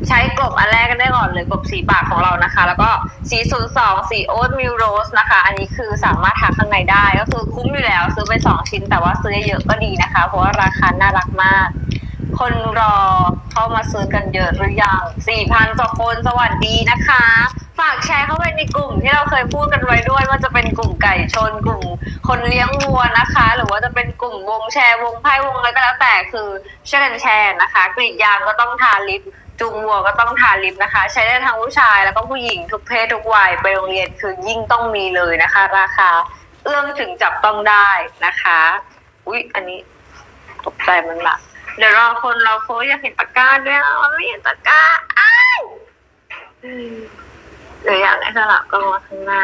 ใช้กลบอันแรกกันได้ก่อนเลยกลบสีปากของเรานะคะแล้วก็สี02สีโอ๊ตมิลโรสนะคะอันนี้คือสามารถทาข้างในได้ก็คือคุ้มอยู่แล้วซื้อไป2ชิ้นแต่ว่าซื้อเยอะก็ดีนะคะเพราะว่าราคาน่ารักมากคนรอเข้ามาซื้อกันเยอะหรือยัง 4,000 กว่าคนสวัสดีนะคะฝากแชร์เข้าไปในกลุ่มที่เราเคยพูดกันไว้ด้วยว่าจะเป็นกลุ่มไก่ชนกลุ่มคนเลี้ยงวัวนะคะหรือว่าจะเป็นกลุ่มวงแชร์วงไพ่วงอะไรก็แล้วแต่คือช่วยกันแชร์นะคะกรีดยางก็ต้องทาลิปจูงวัวก็ต้องทาลิปนะคะใช้ได้ทั้งผู้ชายแล้วก็ผู้หญิงทุกเพศทุกวัยไปโรงเรียนคือยิ่งต้องมีเลยนะคะราคาเอื้อมถึงจับต้องได้นะคะอุ๊ยอันนี้ตกใจมันละเดี๋ยวรอคนเราโค้ชอยากเห็นตะกร้าด้วยไม่เห็นตะกร้าอ้าวเดี๋ยวอยากให้สลับกล้องมาข้างหน้า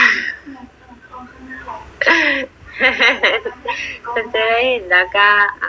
จะได้เห็นตะกร้าอ่ะ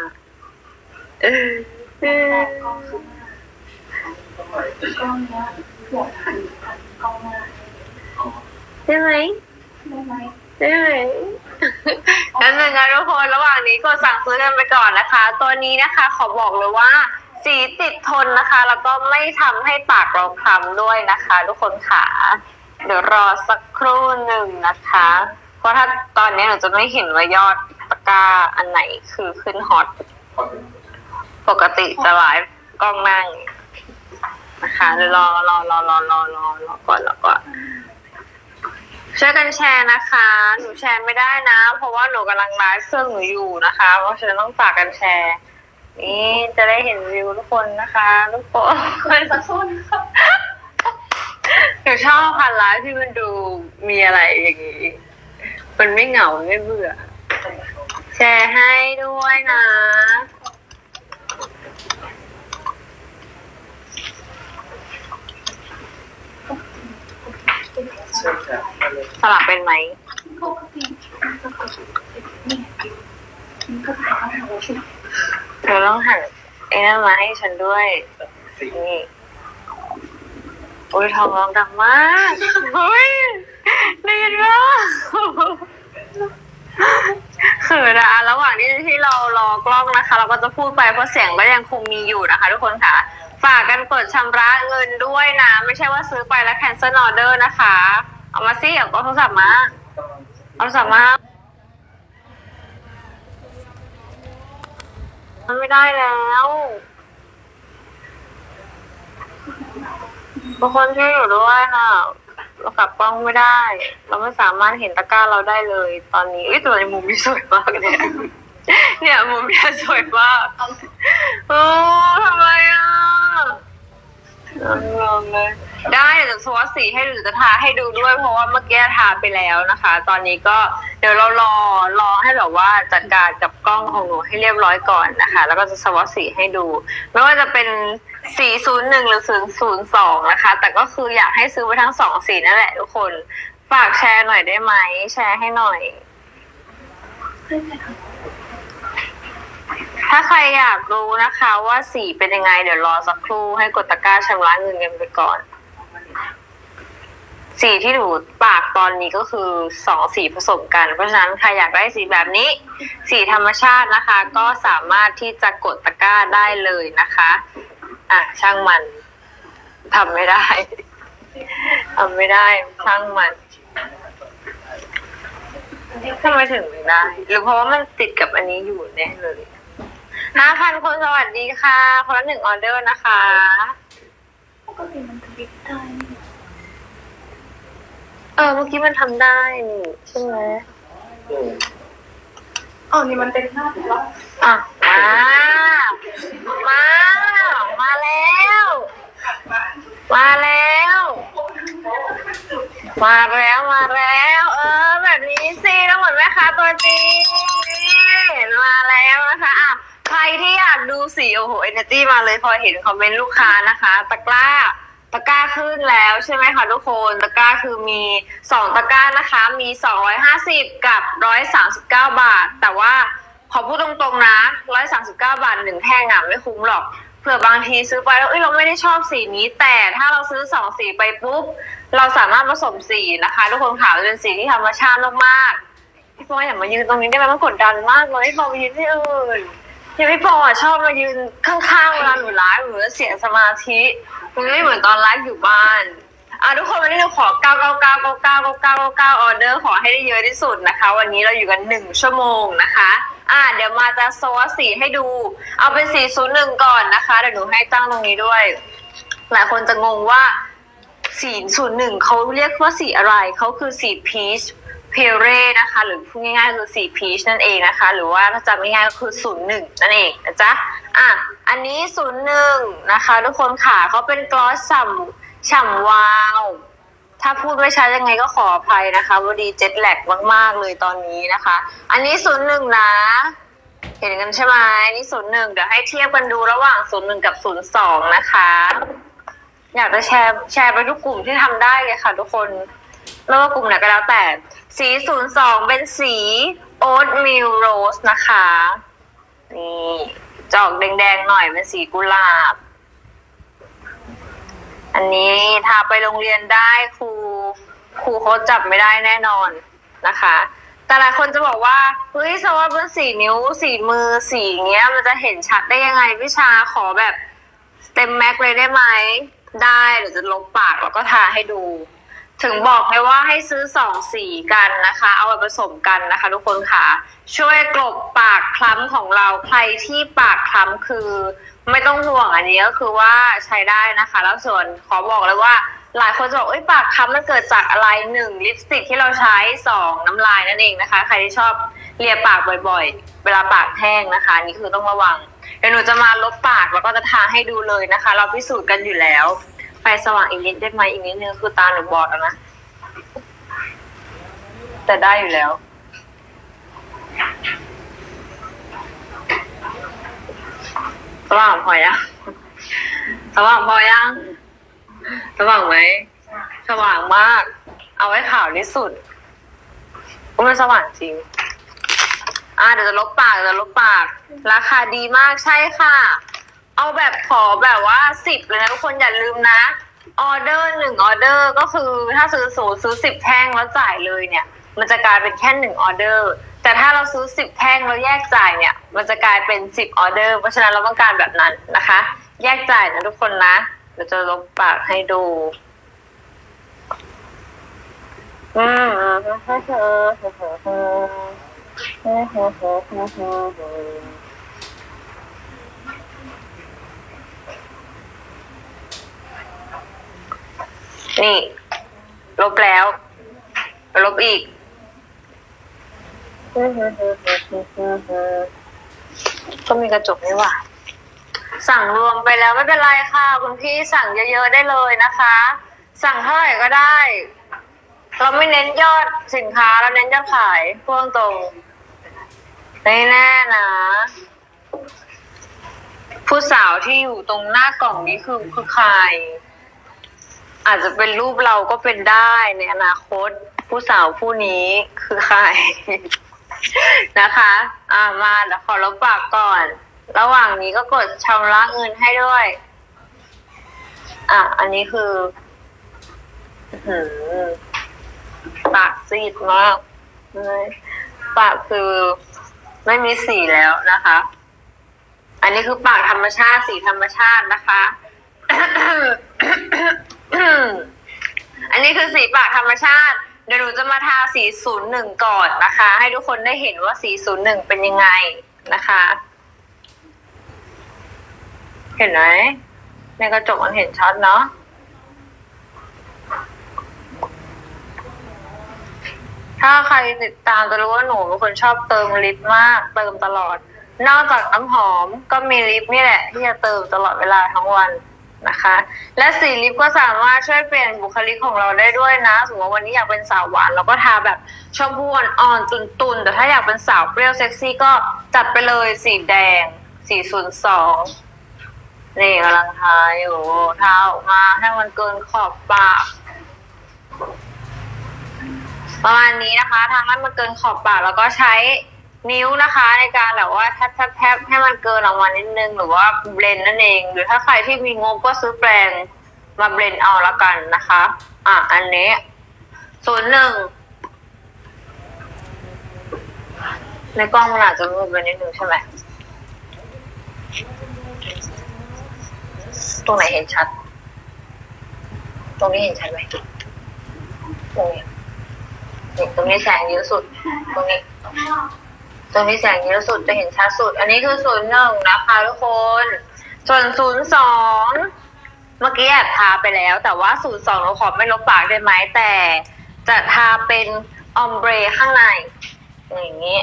ได้ไหมได้ไหมนั่นหนึ่งนะทุกคนระหว่างนี้กดสั่งซื้อกันไปก่อนนะคะตัวนี้นะคะขอบอกเลยว่าสีติดทนนะคะแล้วก็ไม่ทำให้ปากเราคล้ำด้วยนะคะทุกคนค่ะเดี๋ยวรอสักครู่หนึ่งนะคะเพราะถ้าตอนนี้หนูจะไม่เห็นว่ายอดตะกร้าอันไหนคือขึ้นฮอตปกติจะไลฟ์กล้องนั่งนะคะเดี๋ยวรอก่อนช่วยกันแชร์นะคะหนูแชร์ไม่ได้นะเพราะว่าหนูกำลังไลฟ์เครื่องหนูอยู่นะคะเพราะฉะนั้นต้องฝากกันแชร์นี่จะได้เห็นวิวทุกคนนะคะทุกคนสักคนหนูชอบค่ะไลฟ์ที่มันดูมีอะไรอย่างงี้มันไม่เหงาไม่เบื่อแชร์ให้ด้วยนะสลับเป็นไหมเธอต้องหันไอ้นั่นมาให้ฉันด้วยนี่โอ้ยทองร้องดังมากเฮ้ยเรียนมากเขินอะระหว่างที่เรารอกล้องนะคะเราก็จะพูดไปเพราะเสียงก็ยังคงมีอยู่นะคะทุกคนค่ะฝากกันกดชำระเงินด้วยนะไม่ใช่ว่าซื้อไปแล้ว cancel order นะคะเอามาสิเอาโทรศัพท์มาเอาโทรศัพท์มามันไม่ได้แล้วบางคนช่วยอยู่ด้วยนะเรากลับกล้องไม่ได้เราไม่สามารถเห็นตะกร้าเราได้เลยตอนนี้ตัวในมุมนี้สวยมากเนี่ยมุมนี้สวยมากโอ้ทำไมอ่ะลองเลยได้เดี๋ยวสวอตสีให้ดูจะทาให้ดูด้วยเพราะว่าเมื่อกี้ทาไปแล้วนะคะตอนนี้ก็เดี๋ยวเรารอให้แบบว่าจัดการกับกล้องของหนูให้เรียบร้อยก่อนนะคะแล้วก็จะสวอตสีให้ดูไม่ว่าจะเป็น401หรือ002นะคะแต่ก็คืออยากให้ซื้อไปทั้ง2สีนั่นแหละทุกคนฝากแชร์หน่อยได้ไหมแชร์ให้หน่อยถ้าใครอยากรู้นะคะว่าสีเป็นยังไงเดี๋ยวรอสักครู่ให้กดตะกร้าชำระเงินกันไปก่อนสีที่หนูปากตอนนี้ก็คือ2สีผสมกันเพราะฉะนั้นใครอยากได้สีแบบนี้สีธรรมชาตินะคะก็สามารถที่จะกดตะกร้าได้เลยนะคะช่างมันทำไม่ได้ช่างมันทำไมถึงไม่ได้หรือเพราะว่ามันติดกับอันนี้อยู่แน่เลย5,000 คนสวัสดีค่ะคนละ1ออเดอร์นะคะปกติมันทำได้เมื่อกี้มันทำได้นี่ใช่ไหมนี่มันเป็นหน้าถูกแล้วมาแล้วแบบนี้สิต้องเหมือนแม่ค้าตัวจริงมาแล้วนะคะใครที่อยากดูสีโอ้โห energy มาเลยพอเห็นคอมเมนต์ลูกค้านะคะตะกร้าขึ้นแล้วใช่ไหมคะทุกคนตะกร้าคือมี2ตะกร้านะคะมี250กับ139 บาทแต่ว่าขอพูดตรงๆนะ139 บาท1แท่งไม่คุ้มหรอกเผื่อบางทีซื้อไปแล้วเราไม่ได้ชอบสีนี้แต่ถ้าเราซื้อ2สีไปปุ๊บเราสามารถผสมสีนะคะทุกคนค่ะเป็นสีที่ธรรมชาติมากๆพี่ปอยอย่ามายืนตรงนี้ได้ไหมมันกดดันมากเลยพี่ปอยไปยืนที่อื่นยังไม่พอชอบมายืนข้างๆเวลาหนูไลฟ์หนูจะเสียสมาธิมันไม่เหมือนตอนไลฟ์อยู่บ้านทุกคนวันนี้หนูขอ9999999ออเดอร์ขอให้ได้เยอะที่สุดนะคะวันนี้เราอยู่กัน1 ชั่วโมงนะคะเดี๋ยวมาจะโซว์สีให้ดูเอาเป็น401ก่อนนะคะเดี๋ยวหนูให้ตั้งตรงนี้ด้วยหลายคนจะงงว่า401เขาเรียกว่าสีอะไรเขาคือสีพีชเพเร่นะคะหรือพูดง่ายๆคือสีพีชนั่นเองนะคะหรือว่าถ้าจำง่ายๆก็คือ01นั่นเองนะจ๊ะอันนี้01นะคะทุกคนค่ะเขาเป็นกลอสฉ่ำวาวถ้าพูดไม่ชัดยังไงก็ขออภัยนะคะพอดีเจ็ตแลกมากๆเลยตอนนี้นะคะอันนี้01นะเห็นกันใช่ไหมนี่01เดี๋ยวให้เทียบกันดูระหว่าง01กับ02นะคะอยากจะแชร์ไปทุกกลุ่มที่ทำได้เลยค่ะทุกคนไม่ว่ากลุ่มไหนก็แล้วแต่สี02เป็นสีโอ๊ตมิลโรสนะคะนี่จอกแดงๆหน่อยเป็นสีกุหลาบอันนี้ทาไปโรงเรียนได้ครูเขาจับไม่ได้แน่นอนนะคะแต่หลายคนจะบอกว่าเฮ้ยสวัสดิ์เป็นสีนิ้วสีมือสีเงี้ยมันจะเห็นชัดได้ยังไงพี่ชาขอแบบเต็มแม็กเลยได้ไหมได้เดี๋ยวจะลบปากแล้วก็ทาให้ดูถึงบอกเลยว่าให้ซื้อ2 สีกันนะคะเอาไปผสมกันนะคะทุกคนค่ะช่วยกลบปากคล้ำของเราใครที่ปากคล้ำคือไม่ต้องห่วงอันนี้ก็คือว่าใช้ได้นะคะแล้วส่วนขอบอกเลยว่าหลายคนจะบอกปากคล้ำมันเกิดจากอะไร1ลิปสติกที่เราใช้2น้ำลายนั่นเองนะคะใครที่ชอบเลียปากบ่อยๆเวลาปากแห้งนะคะนี่คือต้องระวังเดี๋ยวหนูจะมาลบปากแล้วก็จะทาให้ดูเลยนะคะเราพิสูจน์กันอยู่แล้วไฟสว่างอีกนิดได้ไหมอีกนิดนึงคือตาหนูบอดแล้วนะแต่ได้อยู่แล้วสว่างพอยังสว่างพอยังสว่างไหมสว่างมากเอาไว้ขาวที่สุดมันสว่างจริงเดี๋ยวจะลบปากราคาดีมากใช่ค่ะเอาแบบขอแบบว่า10เลยนะทุกคนอย่าลืมนะออเดอร์1ออเดอร์ก็คือถ้าซื้อ10แท่งแล้วจ่ายเลยเนี่ยมันจะกลายเป็นแค่1ออเดอร์แต่ถ้าเราซื้อ10แท่งแล้วแยกจ่ายเนี่ยมันจะกลายเป็น10ออเดอร์เพราะฉะนั้นเราต้องการแบบนั้นนะคะแยกจ่ายนะทุกคนนะเดี๋ยวจะลบปากให้ดูนี่ลบแล้วลบอีกก็มีกระจกนี่หว่าสั่งรวมไปแล้วไม่เป็นไรค่ะคุณพี่สั่งเยอะๆได้เลยนะคะสั่งเท่าไหร่ก็ได้เราไม่เน้นยอดสินค้าเราเน้นยอดขายพูดตรงไม่แน่นะผู้สาวที่อยู่ตรงหน้ากล่องนี้คือใครอาจจะเป็นรูปเราก็เป็นได้ในอนาคตผู้สาวผู้นี้คือใครนะคะมาเดี๋ยวขอลบปากก่อนระหว่างนี้ก็กดชำระเงินให้ด้วยอันนี้คือปากซีดมากปากคือไม่มีสีแล้วนะคะอันนี้คือปากธรรมชาติสีธรรมชาตินะคะ อันนี้คือสีปากธรรมชาติเดี๋ยวหนูจะมาทาสี01ก่อนนะคะให้ทุกคนได้เห็นว่าสี01เป็นยังไงนะคะเห็นไหมในกระจกมันเห็นชัดเนาะถ้าใครติดตามจะรู้ว่าหนูเป็นคนชอบเติมลิปมากเติมตลอดนอกจากน้ำหอมก็มีลิปนี่แหละที่จะเติมตลอดเวลาทั้งวันนะคะและสีลิปก็สามารถช่วยเปลี่ยนบุคลิกของเราได้ด้วยนะสมมติว่าวันนี้อยากเป็นสาวหวานเราก็ทาแบบชมพูอ่อนๆตุนๆแต่ถ้าอยากเป็นสาวเปรี้ยวเซ็กซี่ก็จัดไปเลยสีแดง402นี่กำลังทาอยู่ทาออกมาให้มันเกินขอบปากประมาณนี้นะคะทาให้มันเกินขอบปากแล้วก็ใช้นิ้วนะคะในการแบบว่าแทบให้มันเกินออกมานิดนึงหรือว่าเบลนนั่นเองหรือถ้าใครที่มีงบก็ซื้อแปรงมาเบลนเอาละกันนะคะอันนี้01ในกล้องมันอาจจะมืดไปนิดนึงใช่ไหมตรงไหนเห็นชัดตรงนี้เห็นชัดไหมตรงนี้ตรงนี้แสงเยอะสุดตรงนี้แสงเยอะสุดจะเห็นชัดสุดอันนี้คือ01นะคะทุกคนส่วน02เมื่อกี้แอบทาไปแล้วแต่ว่า02เราขอไม่ลบปากได้ไหมแต่จะทาเป็นออมเบรข้างในอย่างนี้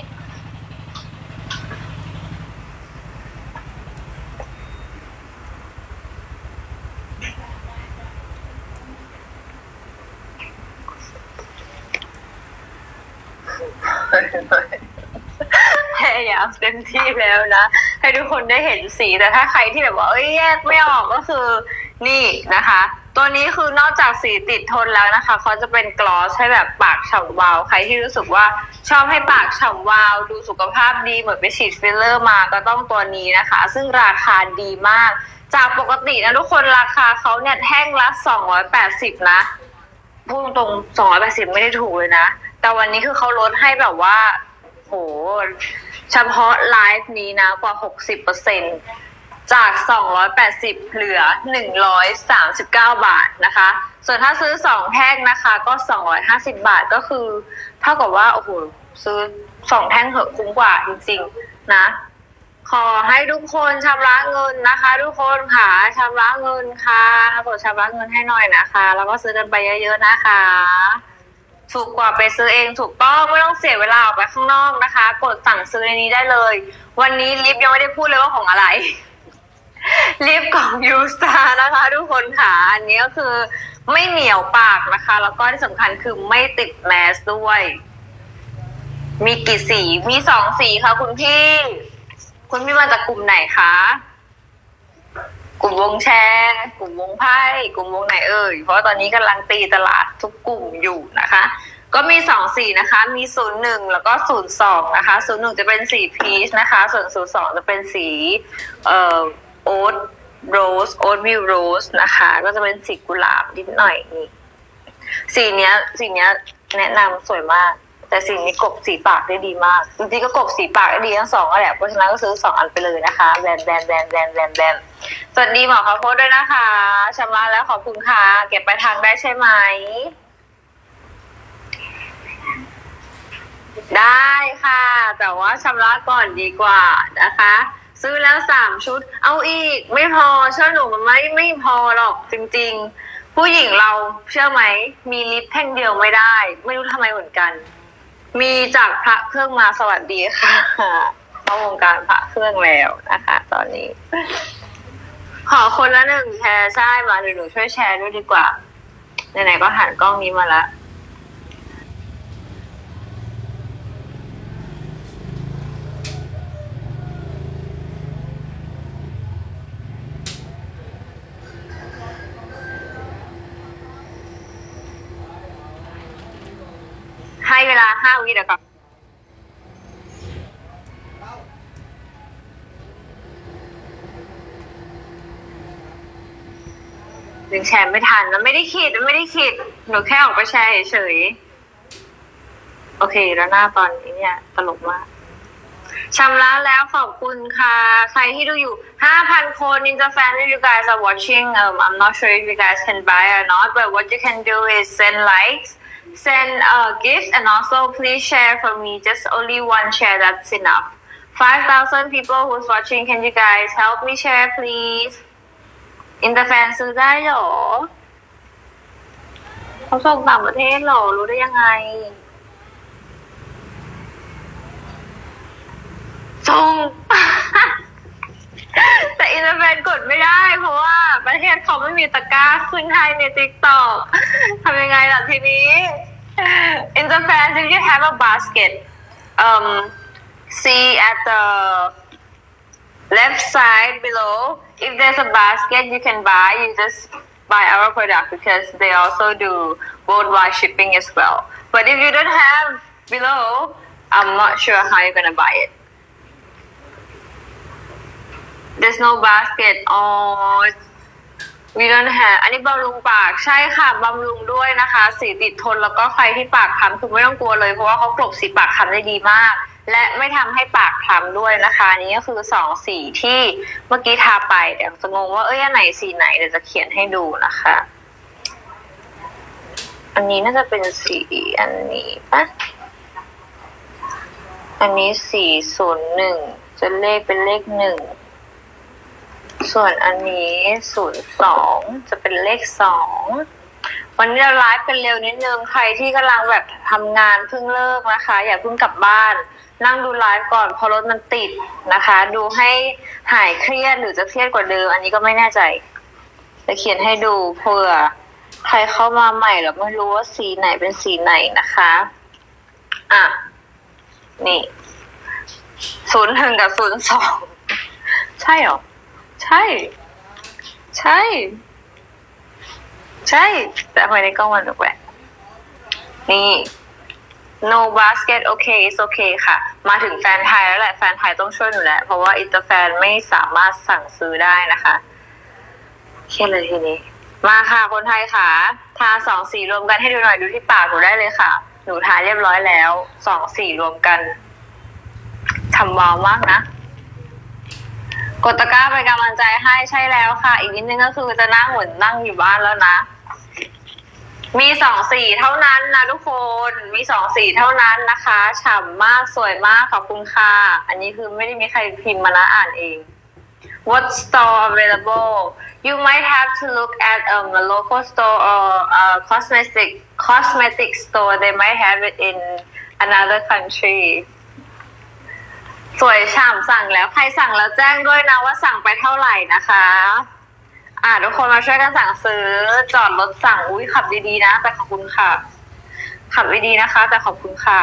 พยายามเต็มที่แล้วนะให้ทุกคนได้เห็นสีแต่ถ้าใครที่แบบว่าแยกไม่ออกก็คือนี่นะคะตัวนี้คือนอกจากสีติดทนแล้วนะคะเขาจะเป็นกลอสให้แบบปากฉ่ำวาวใครที่รู้สึกว่าชอบให้ปากฉ่ำวาวดูสุขภาพดีเหมือนไปฉีดฟิลเลอร์มาก็ต้องตัวนี้นะคะซึ่งราคาดีมากจากปกตินะทุกคนราคาเขาเนี่ยแท่งละ280นะพูดตรง280ไม่ได้ถูกเลยนะแต่วันนี้คือเขาลดให้แบบว่าโหเฉพาะไลฟ์นี้นะกว่า 60% จาก280เหลือ139 บาทนะคะส่วนถ้าซื้อ2แท่งนะคะก็250 บาทก็คือเท่ากับว่าโอ้โหซื้อ2แท่งเหอะคุ้มกว่าจริงๆนะขอให้ทุกคนชำระเงินนะคะทุกคนค่ะชำระเงินค่ะกดชำระเงินให้หน่อยนะคะแล้วก็ซื้อกันไปเยอะๆนะคะถูกกว่าไปซื้อเองถูกต้องไม่ต้องเสียเวลาออกไปข้างนอกนะคะกดสั่งซื้อในนี้ได้เลยวันนี้ลิฟยังไม่ได้พูดเลยว่าของอะไรลิปของยูสตานะคะทุกคนค่ะอันนี้ก็คือไม่เหนียวปากนะคะแล้วก็ที่สำคัญคือไม่ติดแมสด้วยมีกี่สีมี2สีค่ะคุณพี่มาจากกลุ่มไหนคะกลุ่มวงแชร์กลุ่มวงไพ่กลุ่มวงไหนเอ่ยเพราะตอนนี้กำลังตีตลาดทุกกลุ่มอยู่นะคะก็มี2สีนะคะมี01แล้วก็02นะคะ01จะเป็นสีพีชนะคะส่วน02จะเป็นสีโอ๊ตวิวโรสนะคะก็จะเป็นสีกุหลาบนิดหน่อยนี่สีเนี้ยแนะนำสวยมากแต่สีนี้กบสีปากได้ดีมากจริงๆก็กบสีปากได้ดีทั้ง2แหละเพราะฉะนั้นก็ซื้อ2อันไปเลยนะคะแบนสวัสดีหมอข้าวโพดด้วยนะคะชำระแล้วขอบคุณค่ะเก็บไปทางได้ใช่ไหมได้ค่ะแต่ว่าชำระก่อนดีกว่านะคะซื้อแล้ว3ชุดเอาอีกไม่พอเชื่อหนูมันไม่พอหรอกจริงๆผู้หญิงเราเชื่อไหมมีลิปแท่งเดียวไม่ได้ไม่รู้ทำไมเหมือนกันมีจากพระเครื่องมาสวัสดีค่ะเข้าวงการพระเครื่องแล้วนะคะตอนนี้ขอคนละ1แชร์ใช่มาหนูช่วยแชร์ด้วยดีกว่าไหนๆก็หันกล้องนี้มาละให้เวลา5 วิเดี๋ยวก่อนแชร์ไม่ทันแล้วไม่ได้คิดหนูแค่ออกไปแชร์เฉยโอเคแล้วหน้าตอนนี้เนี่ยตลกมากชำระแล้วขอบคุณค่ะใครที่ดูอยู่ 5,000 คน Ninja fan if you guys are watching I'm not sure if you guys can buy or not but what you can do is send likes send gifts and also please share for me just only 1 share that's enough 5,000 people who's watching can you guys help me share please อินเตอร์แฟนซื้อได้เหรอเขาส่งต่างประเทศเหรอรู้ได้ยังไงส่ง แต่อินเตอร์แฟนกดไม่ได้เพราะว่าประเทศเขาไม่มีตะกร้าขึ้นให้ใน TikTok ทำยังไงล่ะทีนี้ In the fans if you have a basket see at the left side below if there's a basket you can buy you just buy our product because they also do worldwide shipping as well but if you don't have below I'm not sure how you're gonna buy it there's no basket oh we don't have อันนี้บำรุงปากใช่ค่ะบำรุงด้วยนะคะสีติดทนแล้วก็ใครที่ปากค้ำคือไม่ต้องกลัวเลยเพราะว่าเขากลบสีปากค้ำได้ดีมากและไม่ทำให้ปากคล้ำด้วยนะคะอันนี้ก็คือ2สีที่เมื่อกี้ทาไปแต่จะงงว่าอันไหนสีไหนเดี๋ยวจะเขียนให้ดูนะคะอันนี้น่าจะเป็นสีอันนี้ปะอันนี้401จะเลขเป็นเลข1ส่วนอันนี้02จะเป็นเลข2วันนี้เราไลฟ์เป็นเร็วนิดนึงใครที่กำลังแบบทำงานเพิ่งเลิกนะคะอย่าเพิ่งกลับบ้านนั่งดูไลฟ์ก่อนเพราะรถมันติดนะคะดูให้หายเครียดหรือจะเครียดกว่าเดิมอันนี้ก็ไม่แน่ใจจะเขียนให้ดูเผื่อใครเข้ามาใหม่แล้วไม่รู้ว่าสีไหนเป็นสีไหนนะคะนี่01กับ02ใช่หรอใช่แต่ทำไมในกล้องมันแปลกนี่ no basket okay it's okay ค่ะมาถึงแฟนไทยแล้วแหละแฟนไทยต้องช่วยหนูแหละเพราะว่าอินเตอร์แฟนไม่สามารถสั่งซื้อได้นะคะแค่เลยทีนี้มาค่ะคนไทยค่ะทา2สีรวมกันให้ดูหน่อยดูที่ปากหนูได้เลยค่ะหนูทาเรียบร้อยแล้ว2สีรวมกันทำว้าวมากนะกดตะกร้าเป็นกำลังใจให้ใช่แล้วค่ะอีกนิดนึงก็คือจะนั่งเหมือนนั่งอยู่บ้านแล้วนะมี2สีเท่านั้นนะทุกคนมี2สีเท่านั้นนะคะฉ่ำมากสวยมากขอบคุณค่ะอันนี้คือไม่ได้มีใครพิมพ์มานะอ่านเอง What store available you might have to look at a local store or a cosmetic store they might have it in another countryสวยฉ่ำสั่งแล้วใครสั่งแล้วแจ้งด้วยนะว่าสั่งไปเท่าไหร่นะคะทุกคนมาช่วยกันสั่งซื้อจอดรถสั่งขับดีๆนะแต่ขอบคุณค่ะขับดีๆนะคะแต่ขอบคุณค่ะ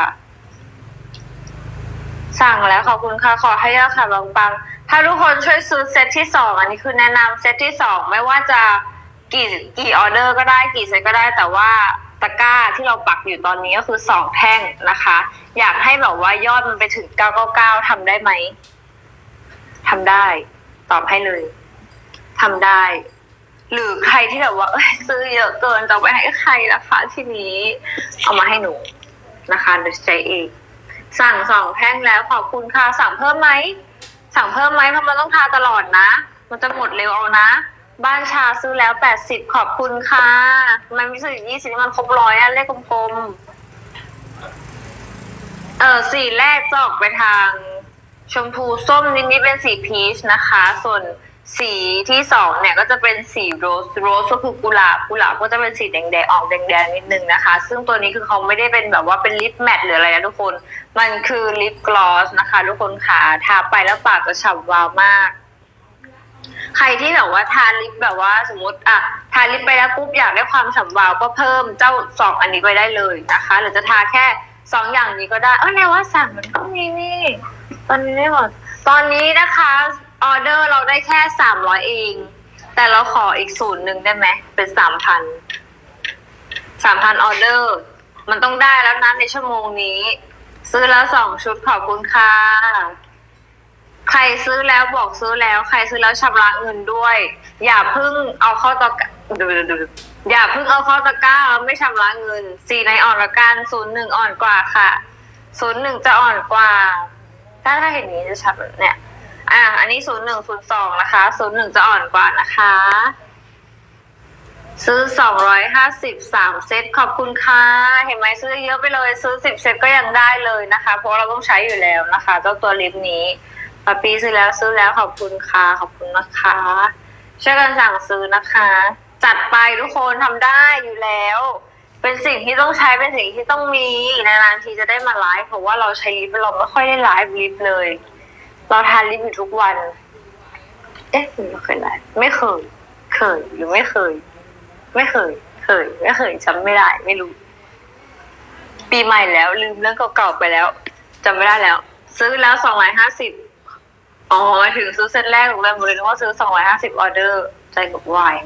สั่งแล้วขอบคุณค่ะขอให้ยอดขายปังๆถ้าทุกคนช่วยซื้อเซตที่2อันนี้คือแนะนำเซตที่2ไม่ว่าจะกี่ออเดอร์ก็ได้กี่เซตก็ได้แต่ว่าตะกร้าที่เราปักอยู่ตอนนี้ก็คือ2แท่งนะคะอยากให้แบบว่ายอดมันไปถึง999ทำได้ไหมทำได้ตอบให้เลยทำได้หรือใครที่แบบว่าซื้อเยอะเกินจะไปให้ใครล่ะคะทีนี้เอามาให้หนูนะคะเดี๋ยวใช้เองสั่ง2แท่งแล้วขอบคุณค่ะสั่งเพิ่มไหมเพราะมันต้องทาตลอดนะมันจะหมดเร็วเอานะบ้านชาซื้อแล้ว80ขอบคุณค่ะมันมีซื้อ20มันครบ100เลขกลมๆสีแรกจะออกไปทางชมพูส้มนิดๆเป็นสีพีชนะคะส่วนสีที่2เนี่ยก็จะเป็นสีโรสก็คือกุหลาบก็จะเป็นสีแดงออกแดงนิดนึงนะคะซึ่งตัวนี้คือเขาไม่ได้เป็นแบบว่าเป็นลิปแมทหรืออะไรนะทุกคนมันคือลิปกลอสนะคะทุกคนค่ะทาไปแล้วปากจะฉ่ำวาวมากใครที่แบบว่าทาลิปแบบว่าสมมติทาลิปไปแล้วปุ๊บอยากได้ความฉ่ำวาวก็เพิ่มเจ้า2อันนี้ไปได้เลยนะคะหรือจะทาแค่2อย่างนี้ก็ได้แนวว่าสั่งมันก็มีนี่ตอนนี้ได้หมดตอนนี้นะคะออเดอร์เราได้แค่300เองแต่เราขออีก1ได้ไหมเป็น3,000ออเดอร์มันต้องได้แล้วนะในชั่วโมงนี้ซื้อแล้ว2ชุดขอบคุณค่ะใครซื้อแล้วบอกซื้อแล้วใครซื้อแล้วชำระเงินด้วยอย่าเพิ่งเอาเข้าตะกร้าอย่าเพิ่งเอาเข้าตะกร้าแล้วไม่ชำระเงินสีในอ่อนละกัน01อ่อนกว่าค่ะ01จะอ่อนกว่าถ้าเห็นนี้จะชัดเนี่ยอันนี้0102นะคะ01จะอ่อนกว่านะคะซื้อ250 3เซตขอบคุณค่ะเห็นไหมซื้อเยอะไปเลยซื้อ10เซตก็ยังได้เลยนะคะเพราะเราต้องใช้อยู่แล้วนะคะเจ้าตัวลิปนี้ปาปีซื้อแล้วขอบคุณค่ะขอบคุณนะคะช่วยกันสั่งซื้อนะคะจัดไปทุกคนทำได้อยู่แล้วเป็นสิ่งที่ต้องใช้เป็นสิ่งที่ต้องมีนานๆทีจะได้มาไลฟ์เพราะว่าเราใช้ลิปเราไม่ค่อยได้ไลฟ์ลิปเลยเราทานลิปอยู่ทุกวันไม่เคยไลฟ์ไม่เคยหรือไม่เคยจำไม่ได้ไม่รู้ปีใหม่แล้วลืมเรื่องเก่าๆไปแล้วจำไม่ได้แล้วซื้อแล้ว250ถึงซื้อเซตแรกหนูเลยนึกว่าซื้อ250ออเดอร์ใจกับวาย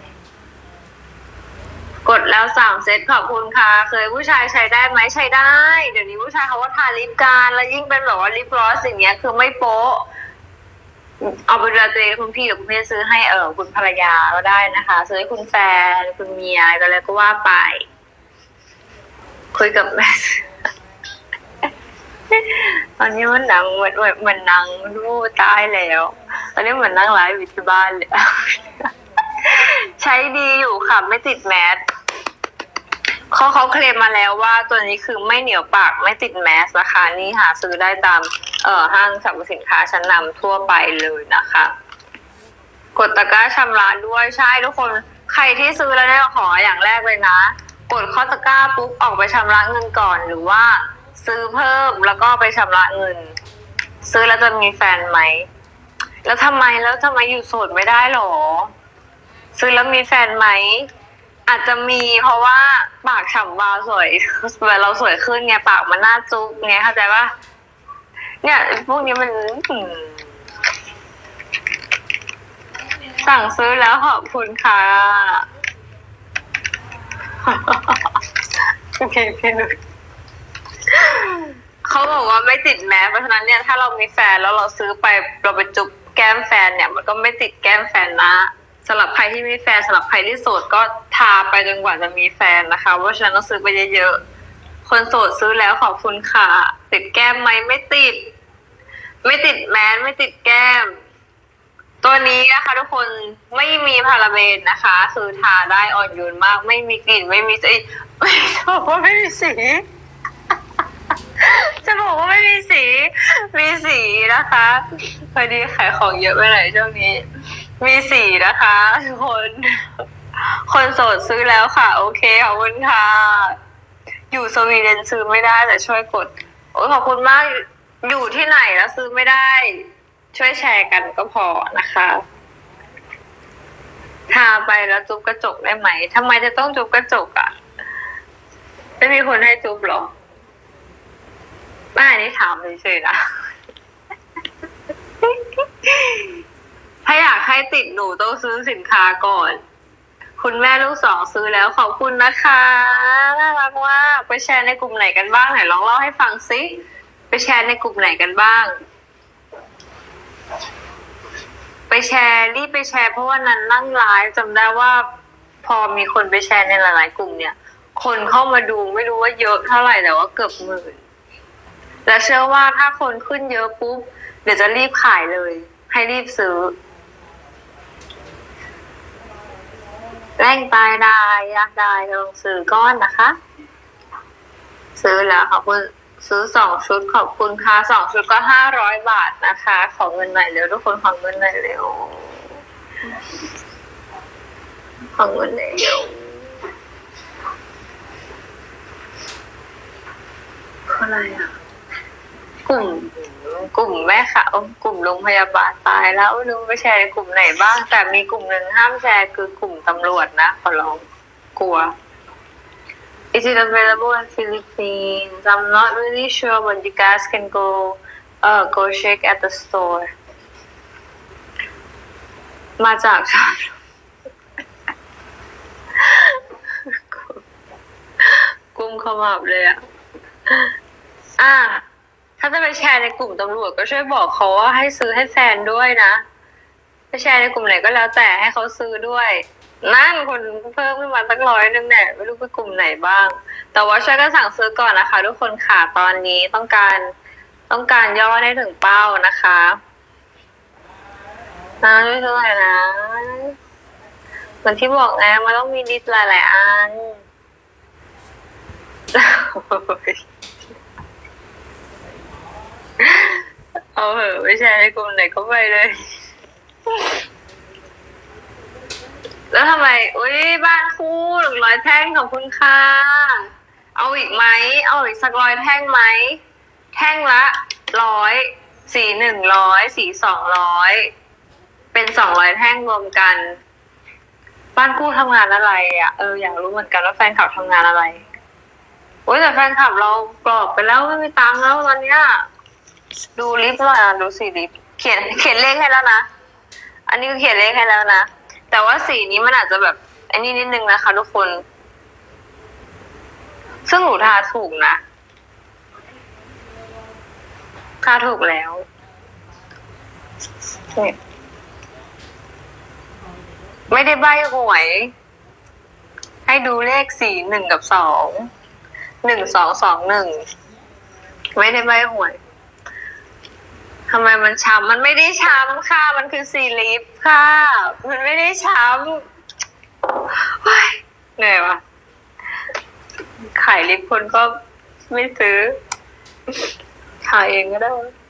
กดแล้ว3เซตขอบคุณค่ะเคยผู้ชายใช้ได้ไหมใช้ได้เดี๋ยวนี้ผู้ชายเขาก็ทาลิปกันแล้วยิ่งเป็นแบบว่าลิปกลอสอย่างเงี้ยคือไม่โป๊ะเอาไปดูแลตัวเองคุณพี่หรือคุณพี่ซื้อให้คุณภรรยาก็ได้นะคะซื้อให้คุณแฟนคุณเมียอะไรก็ว่าไปคุยกับแม่ตอนนี้มันหนังเหมือนหนังรู้ตายแล้วตอนนี้เหมือนนั่งไลฟ์อยู่ที่บ้านเลยใช้ดีอยู่ค่ะไม่ติดแมสเขาเคลมมาแล้วว่าตัวนี้คือไม่เหนียวปากไม่ติดแมสนะคะนี่หาซื้อได้ตามห้างสรรพสินค้าชั้นนำทั่วไปเลยนะคะกดตะกร้าชำระด้วยใช่ทุกคนใครที่ซื้อแล้วเนี่ยขออย่างแรกเลยนะกดเข้าตะกร้าปุ๊บออกไปชำระเงินก่อนหรือว่าซื้อเพิ่มแล้วก็ไปชำระเงินซื้อแล้วจะมีแฟนไหมแล้วทำไมอยู่โสดไม่ได้หรอซื้อแล้วมีแฟนไหมอาจจะมีเพราะว่าปากฉ่ำวาวสวยเวลาเราสวยขึ้นไงปากมันน่าจุ๊บไงเข้าใจปะเนี่ยพวกนี้มันสั่งซื้อแล้วขอบคุณค่ะโอเคพี่นุ้ยเขาบอกว่าไม่ติดแมสเพราะฉะนั้นเนี่ยถ้าเรามีแฟนแล้วเราซื้อไปเราไปจุ๊บแก้มแฟนเนี่ยมันก็ไม่ติดแก้มแฟนนะสำหรับใครที่มีแฟนสำหรับใครที่โสดก็ทาไปจนกว่าจะมีแฟนนะคะเพราะฉะนั้นต้องซื้อไปเยอะๆคนโสดซื้อแล้วขอบคุณค่ะติดแก้มไหมไม่ติดแมสไม่ติดแก้มตัวนี้นะคะทุกคนไม่มีพาราเบนนะคะคือทาได้อ่อนโยนมากไม่มีกลิ่นไม่มีสีไม่บอกว่าไม่มีสีจะบอกว่าไม่มีสีมีสีนะคะพอดีขายของเยอะไปหน่อยช่วงนี้มีสีนะคะทุกคนโสดซื้อแล้วค่ะโอเคขอบคุณค่ะอยู่สวีเดนซื้อไม่ได้แต่ช่วยกดโอ้ขอบคุณมากอยู่ที่ไหนแล้วซื้อไม่ได้ช่วยแชร์กันก็พอนะคะทาไปแล้วจุ๊บกระจกได้ไหมทำไมจะต้องจุ๊บกระจกอ่ะไม่มีคนให้จุ๊บหรอไม่นี่ถามเฉยๆนะถ้าอยากให้ติดหนูต้องซื้อสินค้าก่อนคุณแม่ลูกสองซื้อแล้วขอบคุณนะคะน่ารักมากไปแชร์ในกลุ่มไหนกันบ้างไหนลองเล่าให้ฟังซิไปแชร์ในกลุ่มไหนกันบ้างไปแชร์รีบไปแชร์เพราะว่านั้นนั่งไลฟ์จำได้ว่าพอมีคนไปแชร์ในหลายๆกลุ่มเนี่ยคนเข้ามาดูไม่รู้ว่าเยอะเท่าไหร่แต่ว่าเกือบหมื่นและเชื่อว่าถ้าคนขึ้นเยอะปุ๊บเดี๋ยวจะรีบขายเลยให้รีบซื้อแรงตายได้อยากได้ลองซื้อก้อนนะคะซื้อแล้วขอบคุณซื้อ2 ชุดขอบคุณค่ะ2 ชุดก็500 บาทนะคะขอเงินหน่อยเร็วทุกคนขอเงินหน่อยเร็วขอเงินหน่อยเร็วอะไรอ่ะกลุ่มแม่ค่ะกลุ่มโรงพยาบาลตายแล้วนึกไปแชร์ในกลุ่มไหนบ้างแต่มีกลุ่มหนึ่งห้ามแชร์คือกลุ่มตำรวจนะขอร้องกลัวIs it available in Philippines? I'm not really sure, but you guys can go check at the store. มาจากกุ้มขมับเลยอะถ้าจะไปแชร์ในกลุ่มตำรวจก็ช่วยบอกเขาว่าให้ซื้อให้แฟนด้วยนะไปแชร์ในกลุ่มไหนก็แล้วแต่ให้เขาซื้อด้วยนั่นคนเพิ่มขึ้นมาตั้ง100 นึงเนี่ยไม่รู้ไปกลุ่มไหนบ้างแต่ว่าช่วยกันสั่งซื้อก่อนนะคะทุกคนค่ะตอนนี้ต้องการยอดให้ถึงเป้านะคะช่วยหน่อยนะเหมือนที่บอกไงมันต้องมีลิสต์หลายๆอันเอาเหอะไปแชร์ในกลุ่มไหนก็ไปเลยแล้วทำไมอุ้ยบ้านคู่100 แท่งของคุณค่ะเอาอีกไหมเอาอีกสัก100 แท่งไหมแท่งละ100สี100สี200เป็น200 แท่งรวมกันบ้านคู่ทำงานอะไรอ่ะอยากรู้เหมือนกันว่าแฟนคลับทำงานอะไรโอ้ยแต่แฟนคลับเรากรอบไปแล้วไม่มีตังค์แล้วตอนเนี้ยดูลิฟต์หน่อยดูสีลิฟต์เขียนเลขให้แล้วนะอันนี้ก็เขียนเลขให้แล้วนะแต่ว่าสีนี้มันอาจจะแบบอันนี้นิดนึงนะคะทุกคนซึ่งหนูทาถูกนะทาถูกแล้วไม่ได้ใบ้หวยให้ดูเลขสี1 กับ 2 1 2 2 1 ไม่ได้ใบหวยทำไมมันช้ำมันไม่ได้ช้ำค่ะมันคือสีลิปค่ะมันไม่ได้ช้ำเหนื่อยวะขายลิปคนก็ไม่ซื้อขายเองก็ได้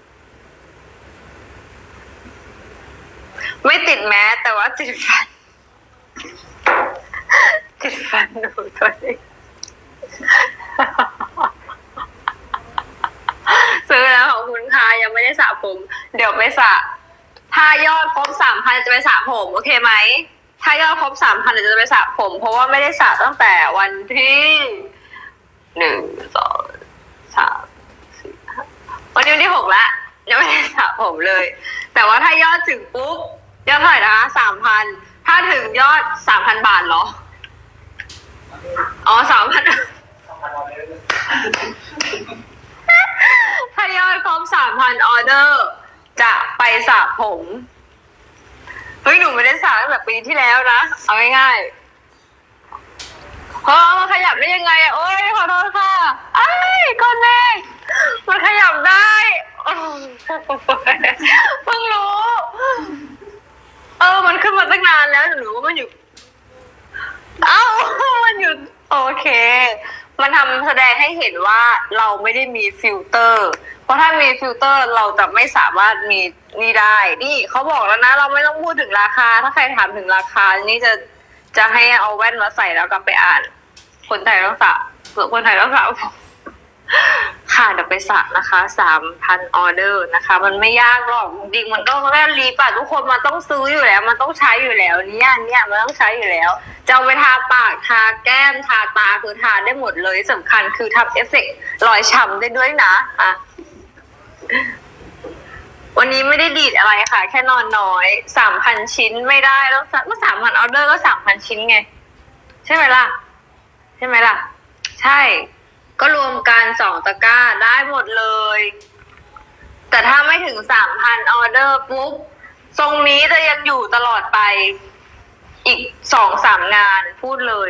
ไม่ติดแมสแต่ว่าติดฟันติดฟันหนูตัวเองซื้อแล้วของคุณค่ะยังไม่ได้สระผมเดี๋ยวไปสระถ้ายอดครบ 3,000 จะไปสระผมโอเคไหมถ้ายอดครบ 3,000 เดี๋ยวจะไปสระผมเพราะว่าไม่ได้สระตั้งแต่วันที่1 2 3 4 วันนี้วันที่6แล้วยังไม่ได้สระผมเลยแต่ว่าถ้ายอดถึงปุ๊บยอดเท่าไหร่นะคะ 3,000 ถ้าถึงยอด 3,000 บาทเหรออ๋อ 3,000 ถ้ายอดครบ 3,000 ออเดอร์จะไปสระผมเฮ้ยหนูไม่ได้สระตั้งแต่ปีที่แล้วนะเอาง่ายๆเพราะมันขยับได้ยังไงอะโอ๊ยขอโทษค่ะไอ้ก้อนแม่มันขยับได้เพิ่งรู้มันขึ้นมาตั้งนานแล้วหนูว่ามันอยู่มันอยู่โอเคมันทำแสดงให้เห็นว่าเราไม่ได้มีฟิลเตอร์เพราะถ้ามีฟิลเตอร์เราจะไม่สามารถมีนี่ได้นี่เขาบอกแล้วนะเราไม่ต้องพูดถึงราคาถ้าใครถามถึงราคานี่จะให้เอาแว่นมาใส่แล้วกลับไปอ่านคนไทยต้องสระคนไทยต้องสระค่ะเดี๋ยวไปสระนะคะ 3,000 ออเดอร์นะคะมันไม่ยากหรอกจริงมันก็แค่รีบทุกคนมันต้องซื้ออยู่แล้วมันต้องใช้อยู่แล้วเนี่ยมันต้องใช้อยู่แล้วจะเอาไปทาปากทาแก้มทาตาคือทาได้หมดเลยสำคัญคือทำเอฟเฟกต์รอยช้ำได้ด้วยนะวันนี้ไม่ได้ดีดอะไรค่ะแค่นอนน้อย 3,000 ชิ้นไม่ได้แล้วเมื่อ 3,000 ออเดอร์ก็ 3,000 ชิ้นไงใช่ไหมล่ะใช่ก็รวมกัน2 ตะกร้าได้หมดเลยแต่ถ้าไม่ถึง 3,000 ออเดอร์ปุ๊บทรงนี้จะยังอยู่ตลอดไปอีก 2-3 งานพูดเลย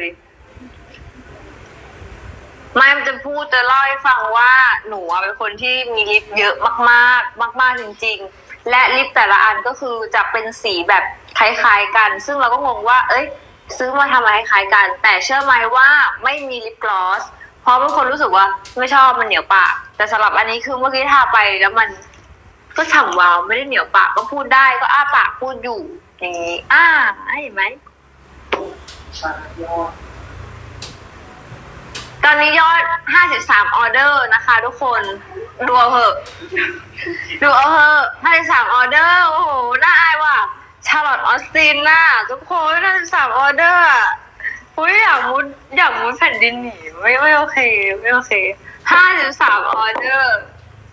ไม่จะพูดจะเล่าให้ฟังว่าหนูเป็นคนที่มีลิปเยอะมากจริงๆและลิปแต่ละอันก็คือจะเป็นสีแบบคล้ายๆกันซึ่งเราก็งงว่าซื้อมาทำอะไรคล้ายกันแต่เชื่อไหมว่าไม่มีลิปกลอสเพราะบางคนรู้สึกว่าไม่ชอบมันเหนียวปากแต่สำหรับอันนี้คือเมื่อกี้ทาไปแล้วมันก็ฉ่ำวาวไม่ได้เหนียวปากก็พูดได้ก็อ้าปากพูดอยู่อย่างนี้เห็นไหมตอนนี้ยอด53 ออเดอร์นะคะทุกคนดูเอาเหอะ53 ออเดอร์โอ้โหน่าอายว่ะชาร์ลอตต์ออสตินน่ะทุกคน53 ออเดอร์อยากมุดแผ่นดินหนีไม่โอเค53 ออเดอร์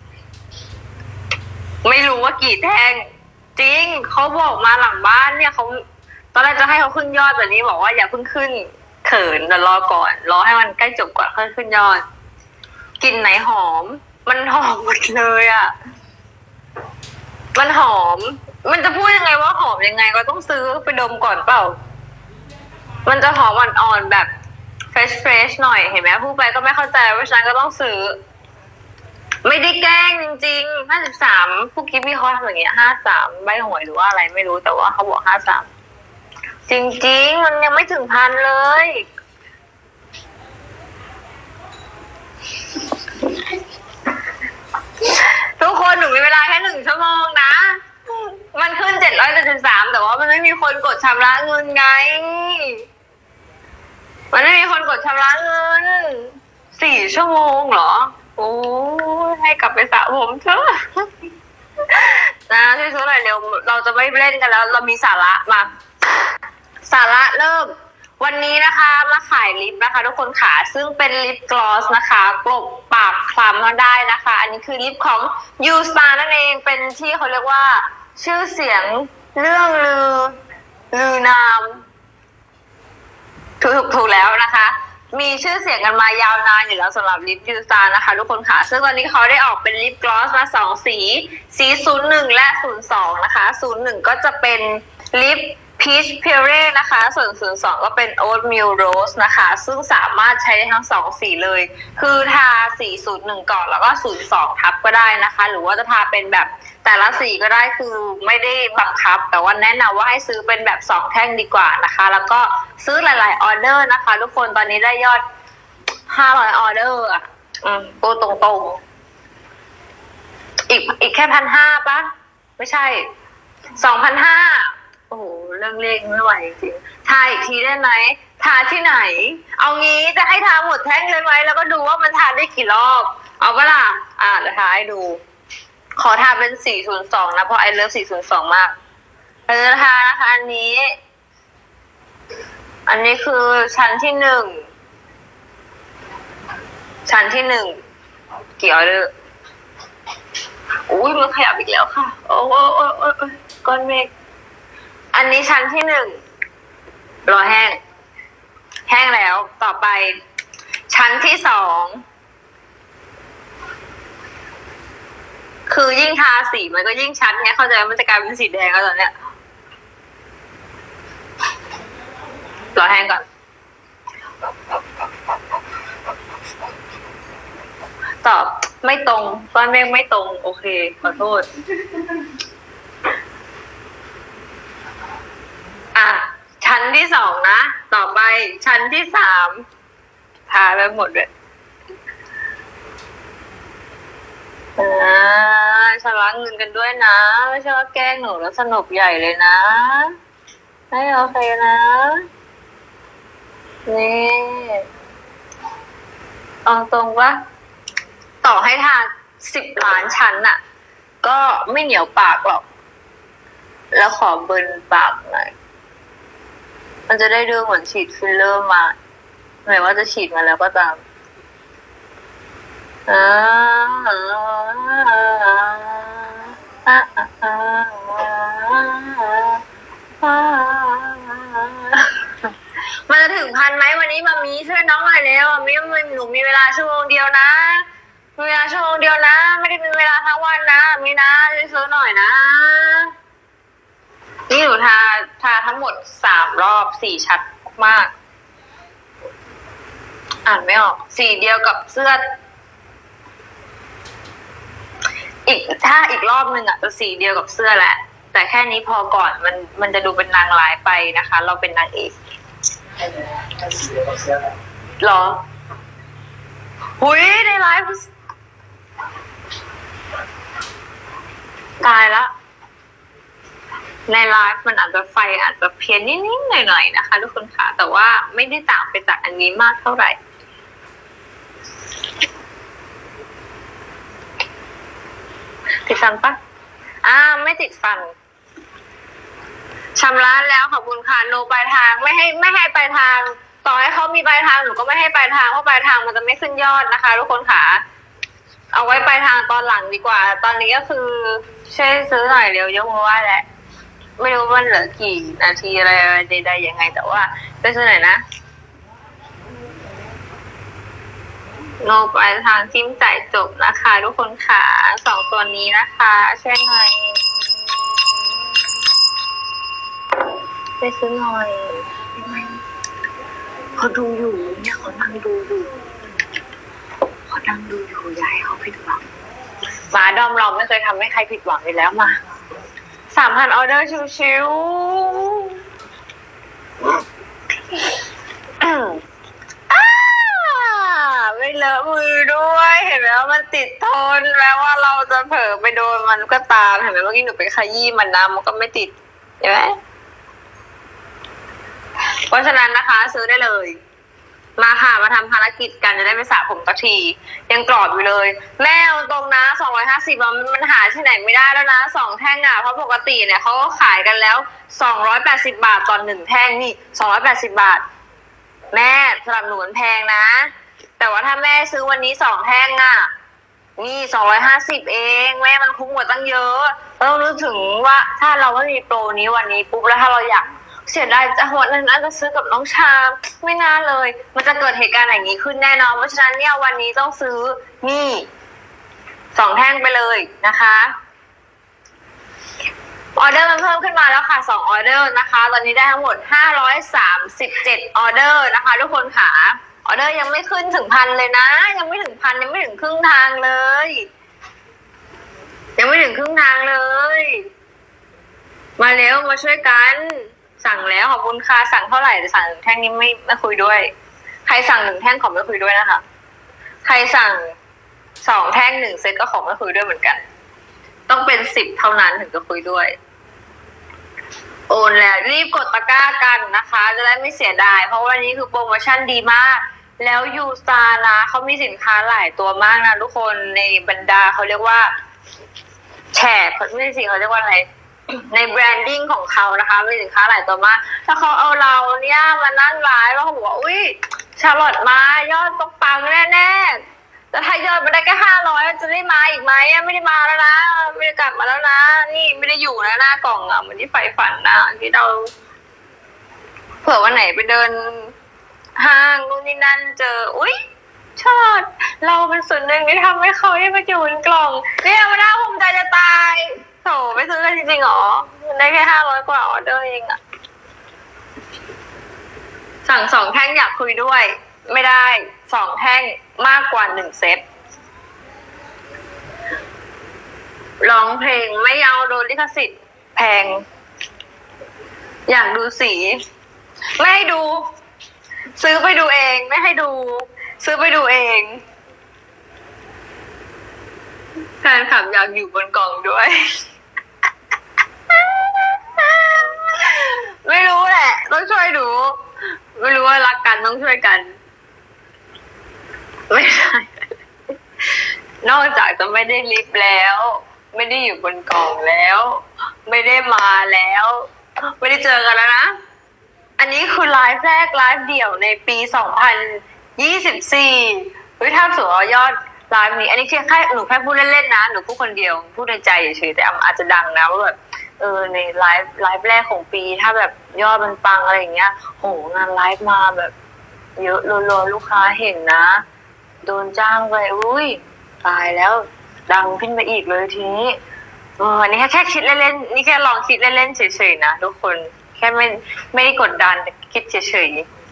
ไม่รู้ว่ากี่แท่งจริงเขาบอกมาหลังบ้านเนี่ยเขาตอนแรกจะให้เขาขึ้นยอดแต่นี้บอกว่าอย่าเพิ่งขึ้นเขินเดี๋ยวรอก่อนรอให้มันใกล้จบก่อนค่อยขึ้นยอดกลิ่นไหนหอมมันหอมหมดเลยอ่ะมันหอมมันจะพูดยังไงว่าหอมยังไงก็ต้องซื้อไปดมก่อนเปล่ามันจะหอมอ่อนๆแบบเฟรชหน่อยเห็นไหมพูดไปก็ไม่เข้าใจเพราะฉะนั้นก็ต้องซื้อไม่ได้แกล้งจริงๆ53ผู้คิดพี่เขาทำอย่างเงี้ย53ใบหวยหรือว่าอะไรไม่รู้แต่ว่าเขาบอก53จริงๆมันยังไม่ถึง1,000เลยทุกคนหนูมีเวลาแค่1 ชั่วโมงนะมันขึ้น773แต่ว่ามันไม่มีคนกดชำระเงินไงมันไม่มีคนกดชำระเงิน4 ชั่วโมงเหรอโอ้ให้กลับไปสระผมเถอะนะช่วยๆหน่อยเร็วเราจะไม่เล่นกันแล้วเรามีสาระมาสาระเริ่มวันนี้นะคะมาขายลิปนะคะทุกคนขาซึ่งเป็นลิปกลอสนะคะกลบปากคล้ำได้นะคะอันนี้คือลิปของ You Star นั่นเองเป็นที่เขาเรียกว่าชื่อเสียงเรื่องลือนามถูกแล้วนะคะมีชื่อเสียงกันมายาวนานอยู่แล้วสำหรับลิป You Star นะคะทุกคนค่ะซึ่งตอนนี้เขาได้ออกเป็นลิปกลอสมา2 สี01และ02นะคะ01ก็จะเป็นลิป Peach Puree นะคะส่วน02ก็เป็น Oatmeal Rose นะคะซึ่งสามารถใช้ได้ทั้ง2สีเลยคือทา401ก่อนแล้วก็02ทับก็ได้นะคะหรือว่าจะทาเป็นแบบแต่ละสีก็ได้คือไม่ได้บังคับแต่ว่าแนะนำว่าให้ซื้อเป็นแบบ2แท่งดีกว่านะคะแล้วก็ซื้อหลายๆออเดอร์นะคะทุกคนตอนนี้ได้ยอด500ออเดอร์อ่ะพูดตรงๆอีกแค่1,500ปะไม่ใช่2,500โอ้โหเรื่องเลขไม่ไหวจริงๆทาอีกทีได้ไหมทาที่ไหนเอางี้จะให้ทาหมดแท่งเลยไหมแล้วก็ดูว่ามันทาได้กี่รอบเอาปะล่ะเดี๋ยวทาให้ดูขอทาเป็น402นะเพราะไอเลิฟ402มากทานะคะอันนี้คือชั้นที่1กี่ออเดอร์อุ้ยมันขยับอีกแล้วค่ะโอ้ก้อนเมฆอันนี้ชั้นที่1รอแห้งแล้วต่อไปชั้นที่2คือยิ่งทาสีมันก็ยิ่งชัดเนี่ยเข้าใจมันจะกลายเป็นสีแดงแล้วตอนเนี้ยรอแห้งก่อนตอบไม่ตรงก้อนเมฆไม่ตรงโอเคขอโทษชั้นที่2นะต่อไปชั้นที่3ทาไปหมดเลยชำระเงินกันด้วยนะไม่ใช่ว่าแกล้งหนูแล้วสนุกใหญ่เลยนะให้โอเคนะนี่เอาตรงว่าต่อให้ทา10 ล้านชั้นน่ะก็ไม่เหนียวปากหรอกแล้วขอเบิร์นปากหน่อยมันจะได้ดูเหมือนฉีดฟิลเลอร์มาไม่ว่าจะฉีดมาแล้วก็ตามมันจะถึง1,000ไหมวันนี้มามีช่วยน้องหน่อยแล้วหนูมีเวลาชั่วโมงเดียวนะมีเวลาชั่วโมงเดียวนะไม่ได้มีเวลาทั้งวันนะมีนะช่วยหน่อยนะนี่หนูทาทั้งหมด3 รอบสีชัดมากอ่านไม่ออกสีเดียวกับเสื้อถ้าอีกรอบนึงจะสีเดียวกับเสื้อแหละแต่แค่นี้พอก่อนมันจะดูเป็นนางร้ายไปนะคะเราเป็นนางเอกหรอหุยในไลฟ์ตายละในไลฟ์มันอาจจะเพี้ยนนิดๆหน่อยๆนะคะทุกคนค่ะแต่ว่าไม่ได้ต่างไปจากอันนี้มากเท่าไหร่ติดฟันปะไม่ติดฟันชำระแล้วขอบคุณค่ะโนปลายทางไม่ให้ปลายทางต่อให้เขามีปลายทางหนูก็ไม่ให้ปลายทางเพราะปลายทางมันจะไม่ขึ้นยอดนะคะทุกคนค่ะเอาไว้ปลายทางตอนหลังดีกว่าตอนนี้ก็คือช่วยซื้อหน่อยเร็วยกมือไหว้แหละไม่รู้มันเหลือกี่นาทีอะไรใดๆยังไงแต่ว่าไปซื้อหน่อยนะโนปลายทางจิ้มจ่ายจบนะคะทุกคนค่ะ2 ตัวนี้นะคะช่วยหน่อยไปซื้อหน่อยเขาดูอยู่เนี่ยเขานั่งดูอยู่อย่าให้เขาผิดหวังมาดอมเราไม่เคยทำให้ใครผิดหวังเลยแล้วมา3,000ออเดอร์ชิวไม่เลอะมือด้วยเห็นไหมว่ามันติดทนแม้ว่าเราจะเผลอไปโดนมันก็ตามเห็นไหมเมื่อกี้หนูไปขยี้มันนะมันก็ไม่ติดเห็นไหมเพราะฉะนั้นนะคะซื้อได้เลยมาค่ะมาทำภารกิจกันจะได้ไปสระผมสักทียังกรอบอยู่เลยแม่ตรงนะ250มันหาที่ไหนไม่ได้แล้วนะ2 แท่งเพราะปกติเนี่ยเขาก็ขายกันแล้ว280 บาทต่อ1 แท่งนี่280 บาทแม่สำหรับหนูมันแพงนะแต่ว่าถ้าแม่ซื้อวันนี้2 แท่งนี่250เองแม่มันคุ้มกว่าตั้งเยอะต้องนึกถึงว่าถ้าเราไม่มีโปรนี้วันนี้ปุ๊บแล้วถ้าเราอยากเสียดายจะวันนั้นจะซื้อกับน้องชามไม่น่าเลยมันจะเกิดเหตุการณ์อย่างนี้ขึ้นแน่นอนเพราะฉะนั้นเนี่ยวันนี้ต้องซื้อนี่2 แท่งไปเลยนะคะออเดอร์มันเพิ่มขึ้นมาแล้วค่ะ2ออเดอร์นะคะตอนนี้ได้ทั้งหมด537ออเดอร์นะคะทุกคนค่ะออเดอร์ยังไม่ขึ้นถึงพันเลยนะยังไม่ถึงพันยังไม่ถึงครึ่งทางเลยยังไม่ถึงครึ่งทางเลยมาเร็วมาช่วยกันสั่งแล้วขอบคุณค่ะสั่งเท่าไหร่แต่สั่ง1แท่งนี้ไม่คุยด้วยใครสั่ง1แท่งขอไม่คุยด้วยนะคะใครสั่ง2แท่ง1เซตก็ขอไม่คุยด้วยเหมือนกันต้องเป็น10เท่านั้นถึงจะคุยด้วยโอนแล้วรีบกดตะกร้ากันนะคะจะได้ไม่เสียดายเพราะวันนี้คือโปรโมชั่นดีมากแล้วยูสตาร์นะเขามีสินค้าหลายตัวมากนะทุกคนในบรรดาเขาเรียกว่าแฉกไม่ใช่สิเขาเรียกว่าอะไรในแบรนดิ้งของเขานะคะมีสินค้าหลายตัวมากถ้าเขาเอาเราเนี่ยมานั่งไลฟ์แล้วเขาบอกว่าอุ้ยชาร์ลอตมายอดต้องปังแน่ๆแต่ถ้ายอดมันได้แค่500จะได้มาอีกไหมไม่ได้มาแล้วนะไม่ได้กลับมาแล้วนะนี่ไม่ได้อยู่นะหน้ากล่องอ่ะเหมือนที่ใฝ่ฝันนะที่เราเผื่อวันไหนไปเดินห้างนู่นนี่นั่นเจออุ้ยชอดเราเป็นส่วนหนึ่งที่ทำให้เขาได้มาอยู่บนกล่องเนี่ยมันน่าภูมิใจจะตายโถไปซื้อกันจริงๆหรอมันได้แค่500กว่าออเดอร์เองอะสั่ง2แท่งอยากคุยด้วยไม่ได้2แท่งมากกว่า1เซตร้องเพลงไม่เอาโดนลิขสิทธิ์แพงอยากดูสีไม่ให้ดูซื้อไปดูเองไม่ให้ดูซื้อไปดูเองแฟนคลับอยากอยู่บนกล่องด้วยไม่รู้แหละต้องช่วยดูไม่รู้ว่ารักกันต้องช่วยกันไม่ได้นอกจากจะไม่ได้ลิฟต์แล้วไม่ได้อยู่บนกล่องแล้วไม่ได้มาแล้วไม่ได้เจอกันแล้วนะอันนี้คือไลฟ์แรกไลฟ์เดี่ยวในปี2024ถ้าสมมติว่ายอดไลฟ์นี้อันนี้แค่หนูแค่พูดเล่นๆนะหนูพูดคนเดียวพูดในใจเฉยๆแต่อาจจะดังนะว่าแบบในไลฟ์แรกของปีถ้าแบบยอดมันปังอะไรอย่างเงี้ยโหงานไลฟ์มาแบบเยอะรัวๆลูกค้าเห็นนะโดนจ้างไปอุ้ยตายแล้วดังขึ้นไปอีกเลยทีนี้อันนี้แค่คิดเล่นๆนี่แค่ลองคิดเล่นๆเฉยๆนะทุกคนแค่ไม่ได้กดดันแต่คิดเฉย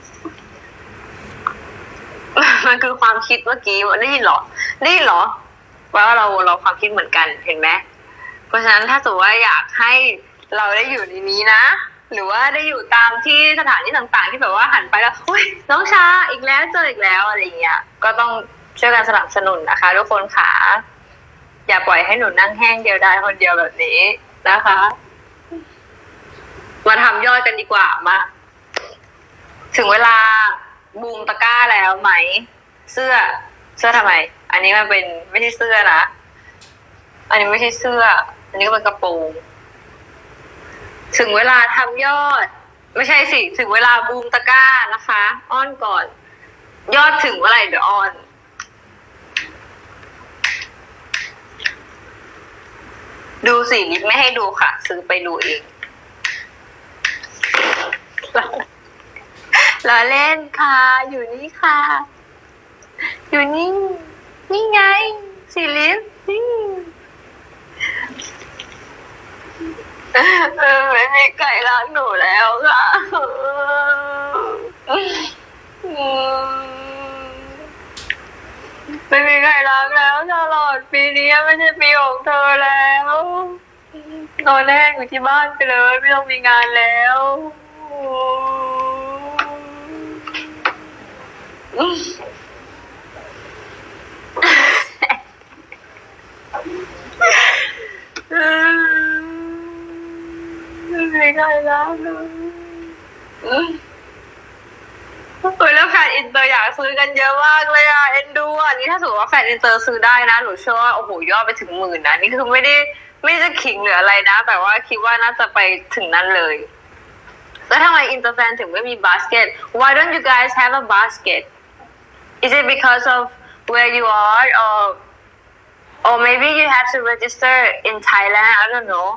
ๆมันคือความคิดเมื่อกี้ได้ยินเหรอว่าเราความคิดเหมือนกันเห็นไหมเพราะฉะนั้นถ้าสมมติว่าอยากให้เราได้อยู่ในนี้นะหรือว่าได้อยู่ตามที่สถานที่ต่างๆที่แบบว่าหันไปแล้วอุ้ยน้องชาอีกแล้วเจออีกแล้วอะไรเงี้ยก็ต้องช่วยกันสนับสนุนนะคะทุกคนค่ะอย่าปล่อยให้หนูนั่งแห้งเดียวดายคนเดียวแบบนี้นะคะมาทำยอดกันดีกว่ามาถึงเวลาบูมตะกร้าแล้วไหมเสื้อทำไมอันนี้มันเป็นไม่ใช่เสื้อนะอันนี้ไม่ใช่เสื้ออันนี้ก็เป็นกระโปรงถึงเวลาทำยอดไม่ใช่สิถึงเวลาบูมตะกร้านะคะอ้อนก่อนยอดถึงเมื่อไหร่เดี๋ยวอ้อนดูสิลิฟต์ไม่ให้ดูค่ะซื้อไปดูเองล้อเล่นค่ะอยู่นี่ค่ะอยู่นี่ไงสิลิฟต์ไม่มีใครรักหนูแล้วค่ะไม่มีใครรักแล้วตลอดปีนี้ไม่ใช่ปีของเธอแล้วนอนแห้งอยู่ที่บ้านไปเลยไม่ต้องมีงานแล้วไม่มีใครรักเลยแล้วแฟนอินเตอร์อยากซื้อกันเยอะมากเลยอ่ะเอ็นดูอันนี้ถ้าสมมติว่าแฟนอินเตอร์ซื้อได้นะหนูเชื่อว่าโอ้โหยอดไปถึง10,000นะนี่คือไม่ได้ขิงหรืออะไรนะแต่ว่าคิดว่าน่าจะไปถึงนั้นเลยแล้วทำไมอินเตอร์แฟนถึงไม่มีบาสเกต Why don't you guys have a basket Is it because of where you are or maybe you have to register in Thailand I don't know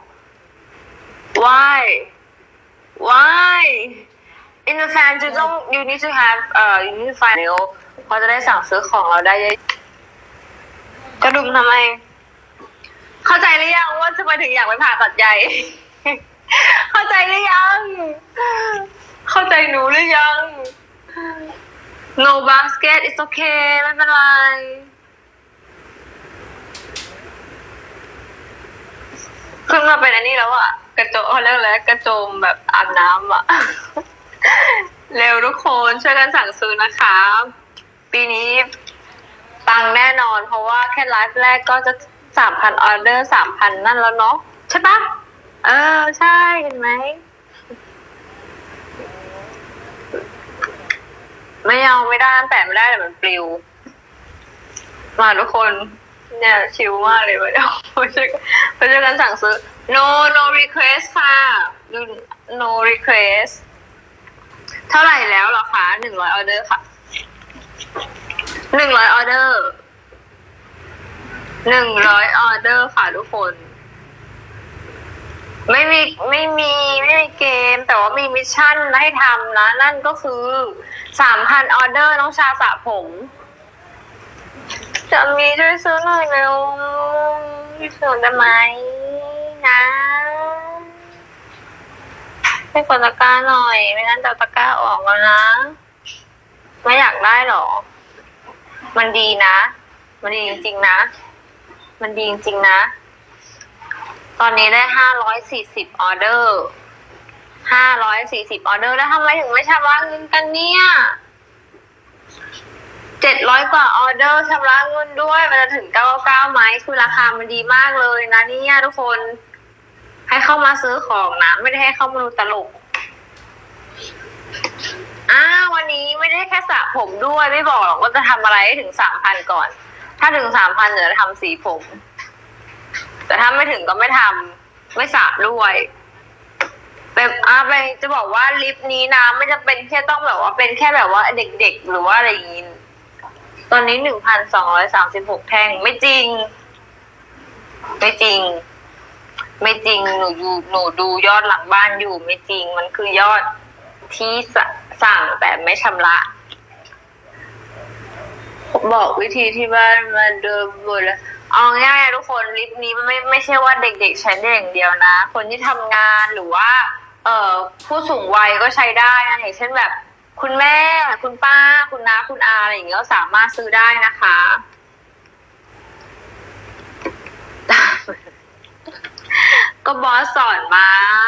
Why In the fan you need to have you need to find mail เพราะจะได้สั่งซื้อของเราได้เยอะกระดุมทำไมเข้าใจหรือยังว่าทำไมถึงอยากไปผ่าตัดใหญ่เข้าใจหรือยังเข้าใจหนูหรือยัง no basket it's okay ไม่เป็นไรขึ้นมาเป็นอันนี้แล้วอะกระโจมเขาเรียกอะไรกระโจมแบบอาบน้ำอะ เร็วทุกคนช่วยกันสั่งซื้อนะคะปีนี้ปังแน่นอนเพราะว่าแค่ไลฟ์แรกก็จะ 3,000 ออเดอร์ 3,000 นั่นแล้วเนาะใช่ปะใช่เห็นไหมไม่เอาไม่ได้แต่ไม่ได้แต่มันปลิวมาทุกคนเนี่ยชิลมากเลยเดี๋ยวไปช่วยกันสั่งซื้อ no request ค่ะ no request เท่าไหร่แล้วเหรอคะ100 ออเดอร์ค่ะ100 ออเดอร์100 ออเดอร์ค่ะทุกคนไม่มีเกมแต่ว่ามีมิชชั่นให้ทำนะนั่นก็คือ 3,000 ออเดอร์น้องชาสระผมจะมีช่วยซื้อหน่อยเร็วซื้อได้ไหมนะให้กดตะกร้าหน่อยไม่งั้นจะตะกร้าออกแล้วนะไม่อยากได้หรอมันดีนะมันดีจริงๆนะมันดีจริงๆนะตอนนี้ได้540 ออเดอร์540 ออเดอร์แล้วทำไมถึงไม่ชำระเงินกันเนี่ย700 กว่าออเดอร์ชำระเงินด้วยมันจะถึง999ไหมคือราคามันดีมากเลยนะเนี่ยทุกคนให้เข้ามาซื้อของนะไม่ได้ให้เข้ามาดูตลกวันนี้ไม่ได้แค่สระผมด้วยไม่บอกหรอกว่าจะทำอะไรให้ถึง 3,000 ก่อนถ้าถึง 3,000เดี๋ยวจะทำสีผมแต่ถ้าไม่ถึงก็ไม่ทำไม่สระด้วยแบบไปจะบอกว่าลิปนี้นะไม่จะเป็นแค่ต้องแบบว่าเป็นแค่แบบว่าเด็กๆหรือว่าอะไรอย่างงี้ตอนนี้ 1,236 แท่งไม่จริงหนูดูยอดหลังบ้านอยู่ไม่จริงมันคือยอดที่สั่งแต่ไม่ชำระบอกวิธีที่บ้านมาเดิมหมดแล้วเอาง่ายๆทุกคนลิปนี้ไม่ใช่ว่าเด็กๆใช้ได้อย่างเดียวนะคนที่ทำงานหรือว่าผู้สูงวัยก็ใช้ได้นะอย่างเช่นแบบคุณแม่คุณป้าคุณน้าคุณอาอะไรอย่างเงี้ยก็สามารถซื้อได้นะคะก็บอสสอนมา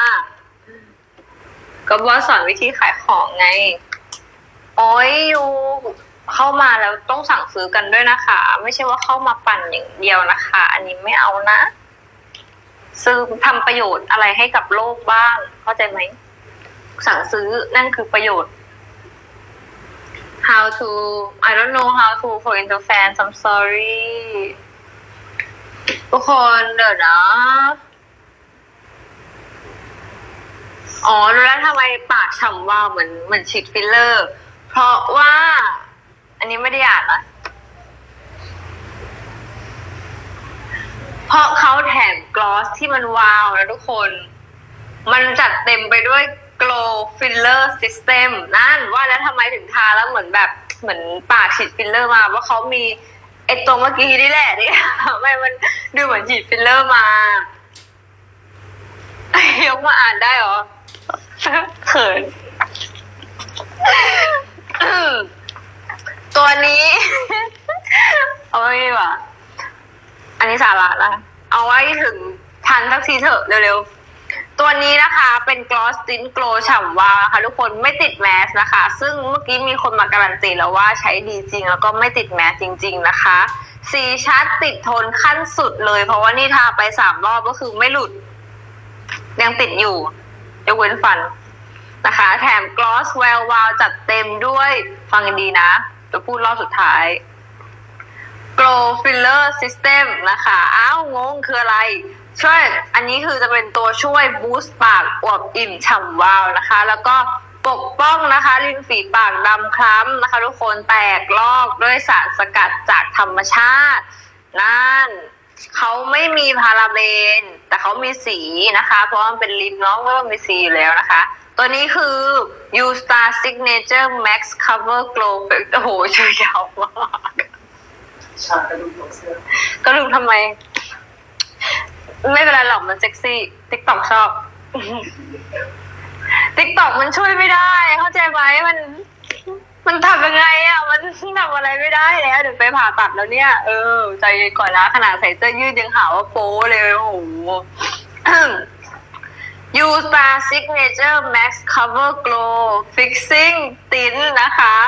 ก็บอสสอนวิธีขายของไงโอ้ยอยู่เข้ามาแล้วต้องสั่งซื้อกันด้วยนะคะไม่ใช่ว่าเข้ามาปั่นอย่างเดียวนะคะอันนี้ไม่เอานะซื้อทำประโยชน์อะไรให้กับโลกบ้างเข้าใจไหมสั่งซื้อนั่นคือประโยชน์ how to I don't know how to for into fans I'm sorry ทุกคนเดี๋ยวนะรู้แล้วทำไมปากฉ่ำวาวเหมือนฉีดฟิลเลอร์เพราะว่าอันนี้ไม่ได้อ่านนะเพราะเขาแถมกลอสที่มันวาวนะทุกคนมันจัดเต็มไปด้วย glow filler system นั่นว่าแล้วทำไมถึงทาแล้วเหมือนปากฉีดฟิลเลอร์มาว่าเขามีไอตัวเมื่อกี้นี่แหละนี่ทำไมมันดูเหมือนฉีดฟิลเลอร์มายกมาอ่านได้หรอเขินตัวนี้เอาไว้ดีกว่าอันนี้สาระนะเอาไว้ถึงทันสักทีเถอะเร็วๆตัวนี้นะคะเป็นกลอสติ้นโกลฉ่ำวาวค่ะทุกคนไม่ติดแมสนะคะซึ่งเมื่อกี้มีคนมาการันตีแล้วว่าใช้ดีจริงแล้วก็ไม่ติดแมสจริงๆนะคะสีชัดติดทนขั้นสุดเลยเพราะว่านี่ทาไป3 รอบก็คือไม่หลุดยังติดอยู่ยกเว้นฟันนะคะแถมกลอสแวววาวจัดเต็มด้วยฟังกันดีนะจะพูดรอบสุดท้าย Glow Filler System นะคะงงคืออะไรช่วยอันนี้คือจะเป็นตัวช่วยบูสต์ปากอวบอิ่มฉ่ำวาวนะคะแล้วก็ปกป้องนะคะริมฝีปากดำคล้ำนะคะทุกคนแตกลอกด้วยสารสกัดจากธรรมชาตินั่นเขาไม่มีพาราเบนแต่เขามีสีนะคะเพราะมันเป็นลิปเนาะก็มีสีอยู่แล้วนะคะตัวนี้คือ U Star Signature Max Cover Glow โอ้โหชื่อยาวมากชากระดุมของเสื้อกระดุมทำไมไม่เป็นไรหรอกมันเซ็กซี่ TikTok ชอบติ๊กต็อกมันช่วยไม่ได้เข้าใจไหมมันทำยังไงอ่ะมันทำอะไรไม่ได้แล้วเดี๋ยวไปผ่าตัดแล้วเนี่ยใจเย็นก่อนนะขนาดใส่เสื้อยืดยังหาว่าโป๊เลยโอ้โหยูสตาร์ซิกเนเจอร์แม็กซ์คัฟเวอร์โกลฟิกซิ่งติ้นนะคะ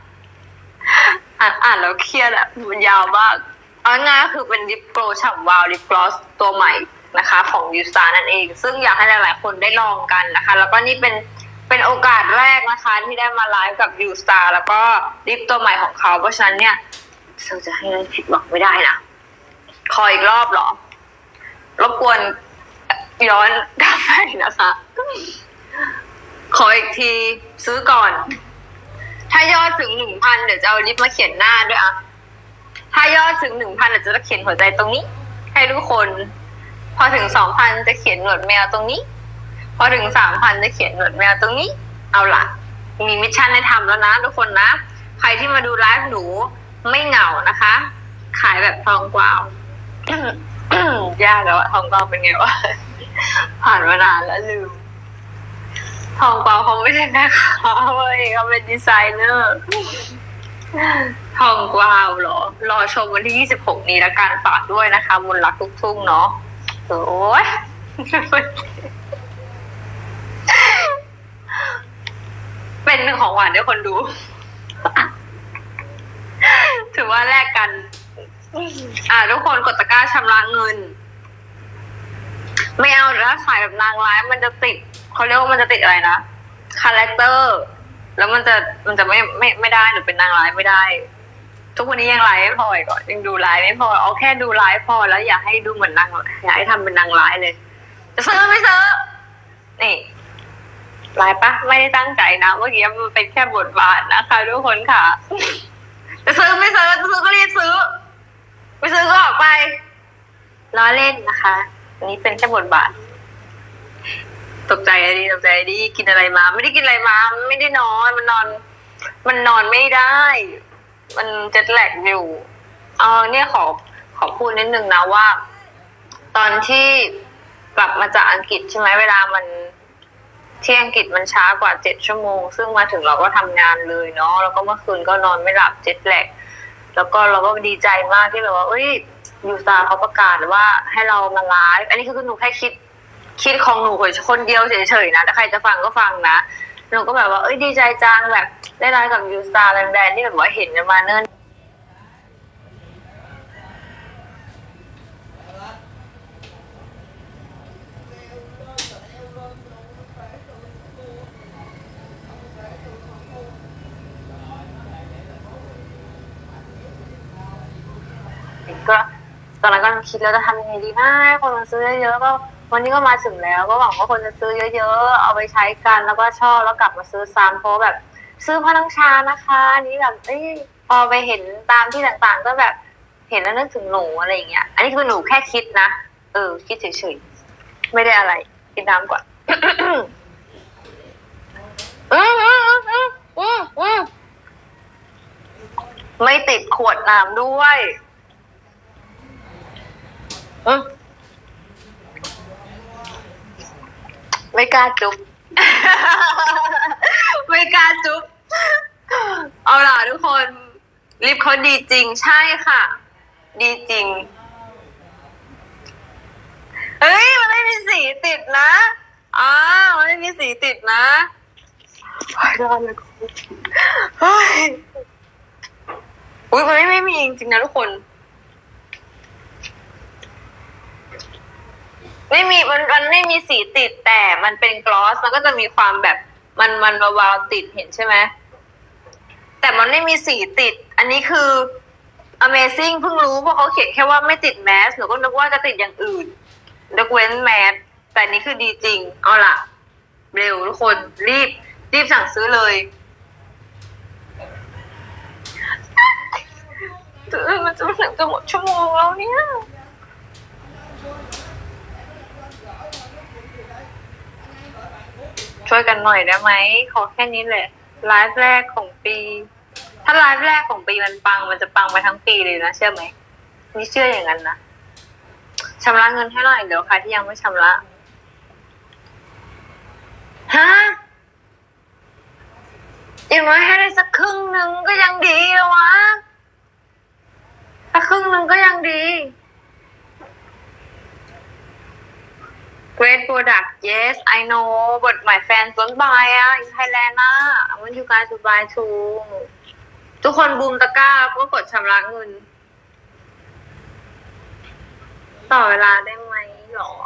อ่านแล้วเครียดอ่ะมันยาวมากเอาง่ายๆคือเป็นลิปโกลฉ่ำวาวลิปกลอสตัวใหม่นะคะของยูสตาร์นั่นเองซึ่งอยากให้หลายๆคนได้ลองกันนะคะแล้วก็นี่เป็นโอกาสแรกนะคะที่ได้มาไลฟ์กับยูสตาร์แล้วก็ลิปตัวใหม่ของเขาเพราะฉะนั้นเนี่ยเราจะให้ผิดหวังไม่ได้นะขออีกรอบเหรอรบกวนย้อนกลับไปนะคะขออีกทีซื้อก่อนถ้ายอดถึง 1,000 เดี๋ยวจะเอาลิปมาเขียนหน้าด้วยอะถ้ายอดถึง 1,000 เดี๋ยวจะเขียนหัวใจตรงนี้ให้ทุกคนพอถึง 2,000 จะเขียนหนวดแมวตรงนี้พอถึง 3,000 จะเขียนหนวดแมวตรงนี้เอาล่ะมีมิชชั่นให้ทำแล้วนะทุกคนนะใครที่มาดูไลฟ์หนูไม่เหงานะคะขายแบบทองกวาวยากแล้วอะทองกวาวเป็นไงวะผ่านมานานแล้วลืมทองกวาวเขาไม่ใช่แม่ค้าเว้ยเขาเป็นดีไซเนอร์ทองกวาวเหรอรอชมวันที่26นี้แล้วกันฝากด้วยนะคะมนต์รักลูกทุ่งเนาะโอ้ยเป็นหนึ่งของหวานด้วยคนดูถือว่าแลกกันทุกคนกดตะกร้าชำระเงินไม่เอาแล้วขายแบบนางร้ายมันจะติดเขาเรียกว่ามันจะติดอะไรนะคาแรคเตอร์แล้วมันจะไม่ได้หรือเป็นนางร้ายไม่ได้ทุกวันนี้ยังไลฟ์ไม่พอก่อนยังดูไลฟ์ไม่พอเอาแค่ดูไลฟ์พอแล้วอยากให้ดูเหมือนนางอยากให้ทำเป็นนางร้ายเลยจะซื้อไม่ซื้อนี่ไลฟ์ปะไม่ได้ตั้งใจนะเมื่อกี้มันเป็นแค่บทบาทนะคะทุกคนค่ะจะซื้อไม่ซื้อจะซื้อก็รีบซื้อไม่ซื้อก็ออกไปล้อเล่นนะคะอันนี้เป็นแค่บทบาทตกใจดีกินอะไรมาไม่ได้กินอะไรมาไม่ได้นอนมันนอนไม่ได้มันเจ็ตแลกอยู่เนี่ยขอพูดนิดนึงนะว่าตอนที่กลับมาจากอังกฤษใช่ไหมเวลามันที่อังกฤษมันช้ากว่า7 ชั่วโมงซึ่งมาถึงเราก็ทำงานเลยเนาะแล้วก็เมื่อคืนก็นอนไม่หลับเจ็ตแลกแล้วก็เราก็ดีใจมากที่แบบว่ายูสตาร์เขาประกาศว่าให้เรามาไลฟ์อันนี้คือหนูแค่คิดของหนูคนเดียวเฉยๆนะถ้าใครจะฟังก็ฟังนะหนูก็แบบว่าดีใจจังแบบได้ไลฟ์กับยูสตาร์แบรนด์ที่แบบว่าเห็นกันมาเนิ่นก็ตอนนั้นก็คิดแล้วจะทำยังไงดีนะคนมาซื้อเยอะๆก็วันนี้ก็มาถึงแล้วก็หวังว่าคนจะซื้อเยอะๆเอาไปใช้กันแล้วก็ชอบแล้วกลับมาซื้อซ้ำเพราะแบบซื้อเพราะน้องชานะคะนี่แบบพอไปเห็นตามที่ต่างๆก็แบบเห็นแล้วนึกถึงหนูอะไรอย่างเงี้ยอันนี้คือหนูแค่คิดนะคิดเฉยๆไม่ได้อะไรกินน้ำก่อนไม่ติดขวดน้ำด้วยไม่กล้าจุ๊บ ไม่กล้าจุ๊บเอาล่ะทุกคนลิปเขาดีจริงใช่ค่ะดีจริงมันไม่มีสีติดนะมันไม่มีสีติดนะร้อนเลยมันไม่มีจริงๆนะทุกคนไม่มีมันไม่มีสีติดแต่มันเป็นกลอสมันก็จะมีความแบบมันวาวๆติดเห็นใช่ไหมแต่มันไม่มีสีติดอันนี้คือ Amazing เพิ่งรู้เพราะเขาเขียนแค่ว่าไม่ติดแมสหนูก็นึกว่าจะติดอย่างอื่นยกเว้นแมสแต่นี้คือดีจริงเอาล่ะเร็วทุกคนรีบสั่งซื้อเลยมันจะถึงจะหมดชั่วโมงแล้วเนี่ยช่วยกันหน่อยได้ไหมขอแค่นี้แหละไลฟ์แรกของปีถ้าไลฟ์แรกของปีมันปังมันจะปังไปทั้งปีเลยนะเชื่อไหมนี่เชื่ออย่างนั้นนะชำระเงินให้หน่อยเดี๋ยวใครที่ยังไม่ชำระฮะอย่างน้อยให้ได้สักครึ่งหนึ่งก็ยังดีวะสักครึ่งหนึ่งก็ยังดี Great product yes I know but my fans don't buy in Thailand I want you guys to buy too ทุกคนบูมตะกร้าแล้วก็กดชำระเงินต่อเวลาได้ไหมหรอ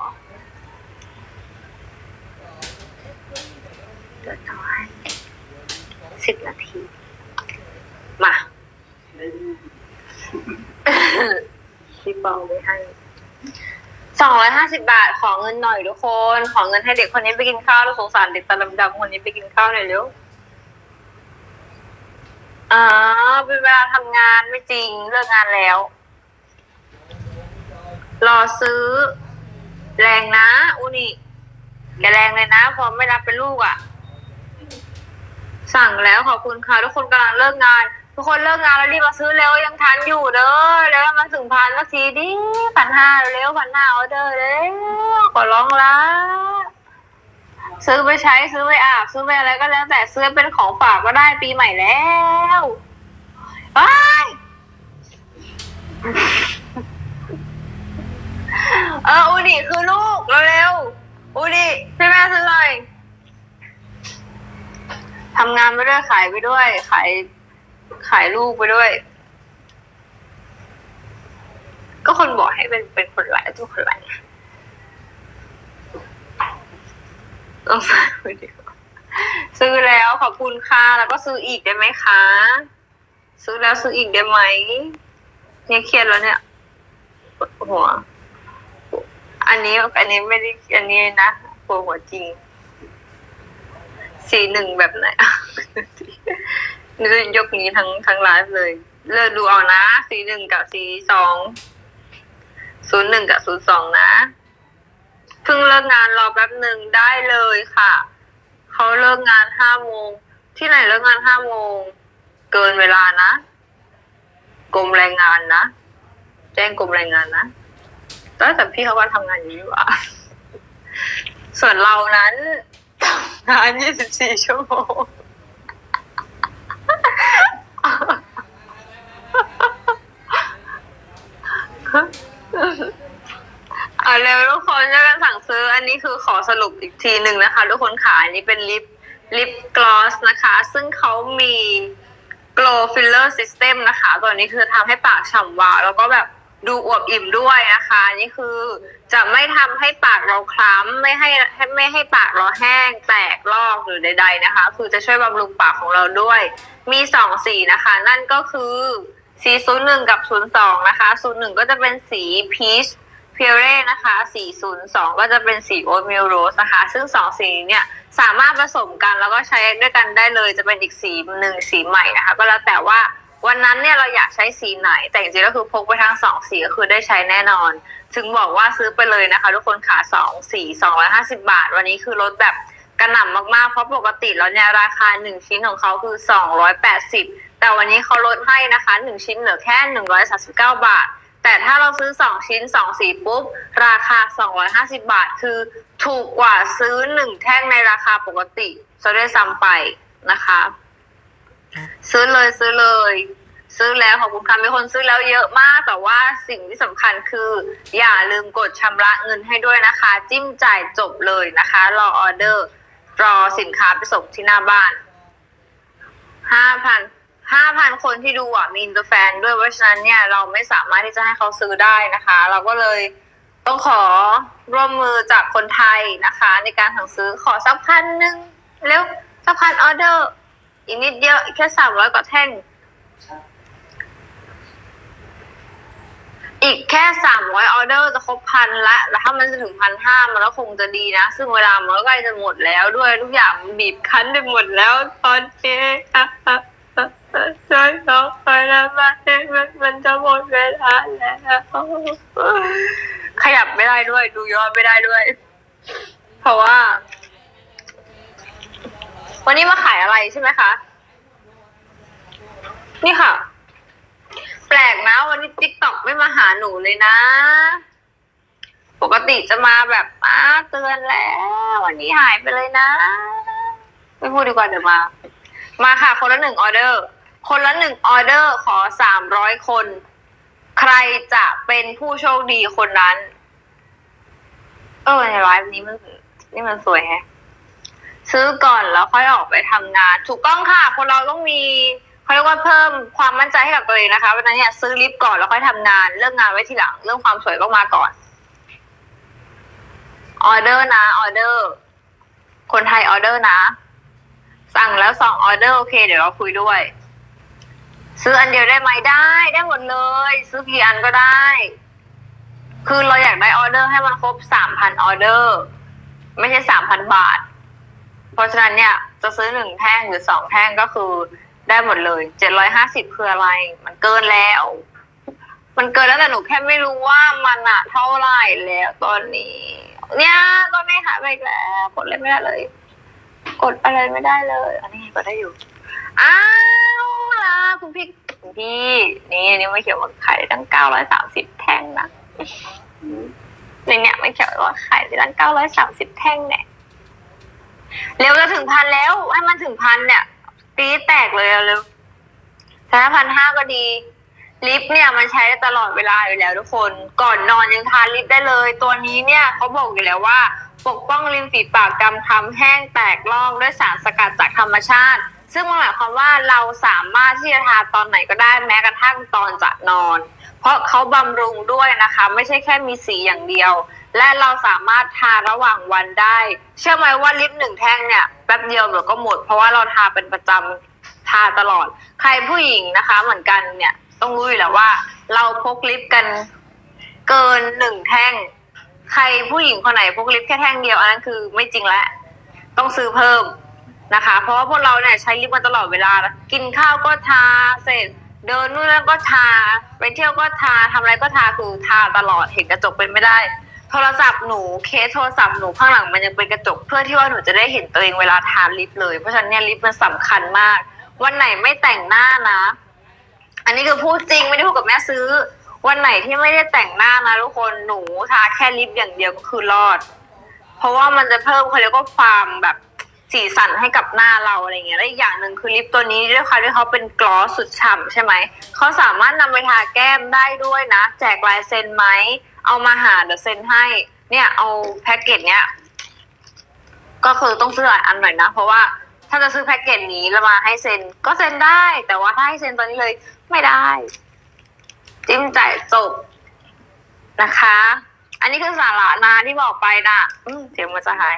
เดี๋ยวต่อให้10 นาทีมาพี่เบาไว้ให้250 บาทขอเงินหน่อยทุกคนขอเงินให้เด็กคนนี้ไปกินข้าวแล้วสงสารเด็กตาดำๆคนนี้ไปกินข้าวหน่อยเร็วเป็นเวลาทำงานไม่จริงเลิกงานแล้วรอซื้อแรงนะอุนิแกแรงเลยนะพอไม่รับเป็นลูกอ่ะสั่งแล้วขอบคุณค่ะทุกคนกำลังเลิกงานทุกคนเลิกงานแล้วรีบมาซื้อเร็วยังทันอยู่เด้อแล้วมาถึง1,000สักทีดิ1,500เร็ว1,500ออเดอร์เร็วขอร้องละซื้อไปใช้ซื้อไปอาบซื้อไปอะไรก็แล้วแต่ซื้อเป็นของฝากก็ได้ปีใหม่แล้วไปอุนิคือลูกเร็วๆอุนิให้แม่ซื้อหน่อยทำงานไปด้วยขายไปด้วยขายลูกไปด้วยก็คนบอกให้เป็นคนไลฟ์ทุกคนไลฟ์ต้องซื้อแล้วขอบคุณค่ะแล้วก็ซื้ออีกได้ไหมคะซื้อแล้วซื้ออีกได้ไหมเนี่ยเครียดแล้วเนี่ยปวดหัวอันนี้ไม่ได้อันนี้นะปวดหัวจริง41แบบไหนนี่จะยกนี้ทั้งไลฟ์เลยเลือกดูเอานะ41กับ42 01กับ02นะเพิ่งเลิกงานรอแป๊บหนึ่งได้เลยค่ะเขาเลิกงาน5 โมงที่ไหนเลิกงาน5 โมงเกินเวลานะกรมแรงงานนะแจ้งกรมแรงงานนะแต่พี่เขาก็ทำงานอยู่อ่ะส่วนเรานั้นทำงาน24 ชั่วโมงเร็วทุกคนจะกันสั่งซื้ออันนี้คือขอสรุปอีกทีหนึ่งนะคะทุกคนค่ะอันนี้เป็นลิปกลอสนะคะซึ่งเขามี glow filler system นะคะตัวนี้คือทำให้ปากฉ่ำวาวแล้วก็แบบดูอวบอิ่มด้วยนะคะนี่คือจะไม่ทำให้ปากเราคล้ำไม่ให้ปากเราแห้งแตกลอกหรือใดๆนะคะคือจะช่วยบำรุงปากของเราด้วยมี2 สีนะคะนั่นก็คือสี01กับ02นะคะ01ก็จะเป็นสีพีชเพียเร่นะคะสี02ก็จะเป็นสีโอ๊ตมิลโรสนะคะซึ่ง2 สีเนี่ยสามารถผสมกันแล้วก็ใช้ด้วยกันได้เลยจะเป็นอีกสีหนึ่งสีใหม่นะคะก็แล้วแต่ว่าวันนั้นเนี่ยเราอยากใช้สีไหนแต่จริงๆก็คือพกไปทั้ง2 สีก็คือได้ใช้แน่นอนถึงบอกว่าซื้อไปเลยนะคะทุกคนค่ะ2 สี250 บาทวันนี้คือลดแบบกระหน่ำมากๆเพราะปกติแล้วเนี่ยราคา1 ชิ้นของเขาคือ280แต่วันนี้เขาลดให้นะคะ1 ชิ้นเหลือแค่139 บาทแต่ถ้าเราซื้อ2 ชิ้น2 สีปุ๊บราคา250 บาทคือถูกกว่าซื้อ1 แท่งในราคาปกติจะได้ซ้ำไปนะคะซื้อเลยซื้อแล้วขอบคุณค่ะมีคนซื้อแล้วเยอะมากแต่ว่าสิ่งที่สำคัญคืออย่าลืมกดชำระเงินให้ด้วยนะคะจิ้มจ่ายจบเลยนะคะรอออเดอร์รอสินค้าไปส่งที่หน้าบ้าน 5,000 คนที่ดูมีอินเตอร์แฟนด้วยเพราะฉะนั้นเนี่ยเราไม่สามารถที่จะให้เขาซื้อได้นะคะเราก็เลยต้องขอร่วมมือจากคนไทยนะคะในการสั่งซื้อขอสัก1,000เร็วสัก1,000 ออเดอร์อีกนิดเดียวแค่300 กว่าแท่งอีกแค่300 ออเดอร์จะครบ1,000แล้วถ้ามันจะถึง1,500มันก็คงจะดีนะซึ่งเวลามันก็ใกล้จะหมดแล้วด้วยทุกอย่างมันบีบคั้นไปหมดแล้วตอนนี้ช่วยน้องไปแล้วมันจะหมดเวลาแล้วขยับไม่ได้ด้วยดูยอดไม่ได้ด้วยเพราะว่าวันนี้มาขายอะไรใช่ไหมคะนี่ค่ะแปลกนะวันนี้ TikTok ไม่มาหาหนูเลยนะปกติจะมาแบบเตือนแล้ววันนี้หายไปเลยนะไม่พูดดีกว่าเดี๋ยวมาค่ะคนละ1 ออเดอร์ คนละ1 ออเดอร์ขอ300 คนใครจะเป็นผู้โชคดีคนนั้นในไลฟ์นี้มันสวยแฮะซื้อก่อนแล้วค่อยออกไปทำงานถูกต้องค่ะคนเราต้องมีเขาเรียกว่าเพิ่มความมั่นใจให้กับตัวเองนะคะวันนั้นเนี่ยซื้อลิปก่อนแล้วค่อยทำงานเรื่องงานไว้ทีหลังเรื่องความสวยต้องมาก่อนออเดอร์นะออเดอร์คนไทยออเดอร์นะสั่งแล้ว2 ออเดอร์โอเคเดี๋ยวเราคุยด้วยซื้ออันเดียวได้ไหมได้หมดเลยซื้อกี่อันก็ได้คือเราอยากได้ออเดอร์ให้มันครบ 3,000 ออเดอร์ไม่ใช่ 3,000 บาทเพราะฉะนั้นเนี่ยจะซื้อ1 แท่งหรือ2 แท่งก็คือได้หมดเลย750คืออะไรมันเกินแล้วแต่หนูแค่ไม่รู้ว่ามันอะเท่าไหร่แล้วตอนนี้เนี่ยก็ไม่หายไปแล้วกดอะไรไม่ได้เลยกดอะไรไม่ได้เลยอันนี้ก็ได้อยู่อ้าวล่ะคุณพี่นี่ไม่เขียนว่าขายได้ตั้ง930 แท่งนะในเนี้ยไม่เขียนว่าขายได้ตั้ง930 แท่งเนี่ยเร็วจะถึง1,000แล้วให้มันถึง1,000เนี่ยปีแตกเลยเร็วถ้า1,500ก็ดีลิปเนี่ยมันใช้ได้ตลอดเวลาอยู่แล้วทุกคนก่อนนอนยังทาลิปได้เลยตัวนี้เนี่ยเขาบอกอยู่แล้วว่าปกป้องริมฝีปากดำคล้ำแห้งแตกลอกด้วยสารสกัดจากธรรมชาติซึ่งมันหมายความว่าเราสามารถที่จะทาตอนไหนก็ได้แม้กระทั่งตอนจะนอนเพราะเขาบำรุงด้วยนะคะไม่ใช่แค่มีสีอย่างเดียวและเราสามารถทาระหว่างวันได้เชื่อไหมว่าลิป1 แท่งเนี่ยแป๊บเดียวเดี๋ยวก็หมดเพราะว่าเราทาเป็นประจำทาตลอดใครผู้หญิงนะคะเหมือนกันเนี่ยต้องรู้อยู่แล้วว่าเราพกลิปกันเกิน1 แท่งใครผู้หญิงคนไหนพกลิปแค่แท่งเดียวอันนั้นคือไม่จริงแล้วต้องซื้อเพิ่มนะคะเพราะว่าพวกเราเนี่ยใช้ลิปมาตลอดเวลากินข้าวก็ทาเสร็จเดินนู่นนั่นก็ทาไปเที่ยวก็ทาทำอะไรก็ทาคือทาตลอดเห็นกระจกเป็นไม่ได้โทรศัพท์หนูเคสโทรศัพท์หนูข้างหลังมันยังเป็นกระจกเพื่อที่ว่าหนูจะได้เห็นตัวเองเวลาทาลิปเลยเพราะฉะนั้นเนี่ยลิปมันสำคัญมากวันไหนไม่แต่งหน้านะอันนี้คือพูดจริงไม่ได้พูดกับแม่ซื้อวันไหนที่ไม่ได้แต่งหน้านะทุกคนหนูทาแค่ลิปอย่างเดียวก็คือรอดเพราะว่ามันจะเพิ่มเขาเรียกว่าความแบบสีสันให้กับหน้าเราอะไรเงี้ยและอีกอย่างหนึ่งคือลิปตัวนี้ด้วยความที่เขาเป็นกลอสสุดฉ่ำใช่ไหมเขาสามารถนำไปทาแก้มได้ด้วยนะแจกลายเซ็นไหมเอามาหาเดี๋ยวเซ็นให้เนี่ยเอาแพ็กเกจเนี้ยก็คือต้องซื้อหลายอันหน่อยนะเพราะว่าถ้าจะซื้อแพ็กเกจนี้แล้วมาให้เซ็นก็เซ็นได้แต่ว่าถ้าให้เซ็นตอนนี้เลยไม่ได้จิ้มจ่ายจบนะคะอันนี้คือสาระนะที่บอกไปนะเสียงมันจะหาย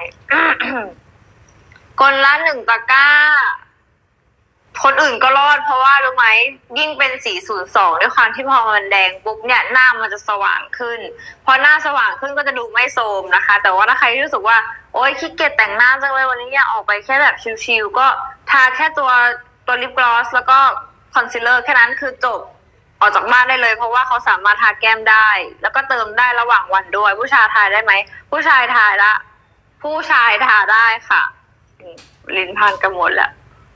คนละ1 ตะกร้าคนอื่นก็รอดเพราะว่ารู้ไหมยิ่งเป็น402ด้วยความที่พอมันแดงปุ๊บเนี่ยหน้ามันจะสว่างขึ้นพอหน้าสว่างขึ้นก็จะดูไม่โทรมนะคะแต่ว่าถ้าใครรู้สึกว่าโอ๊ยขี้เกียจแต่งหน้าจังเลยวันนี้อยากออกไปแค่แบบชิลๆก็ทาแค่ตัวลิปกลอสแล้วก็คอนซีลเลอร์แค่นั้นคือจบออกจากบ้านได้เลยเพราะว่าเขาสามารถทาแก้มได้แล้วก็เติมได้ระหว่างวันด้วยผู้ชายทาได้ไหมผู้ชายทาได้ค่ะลิ้นพันกันหมดแล้ว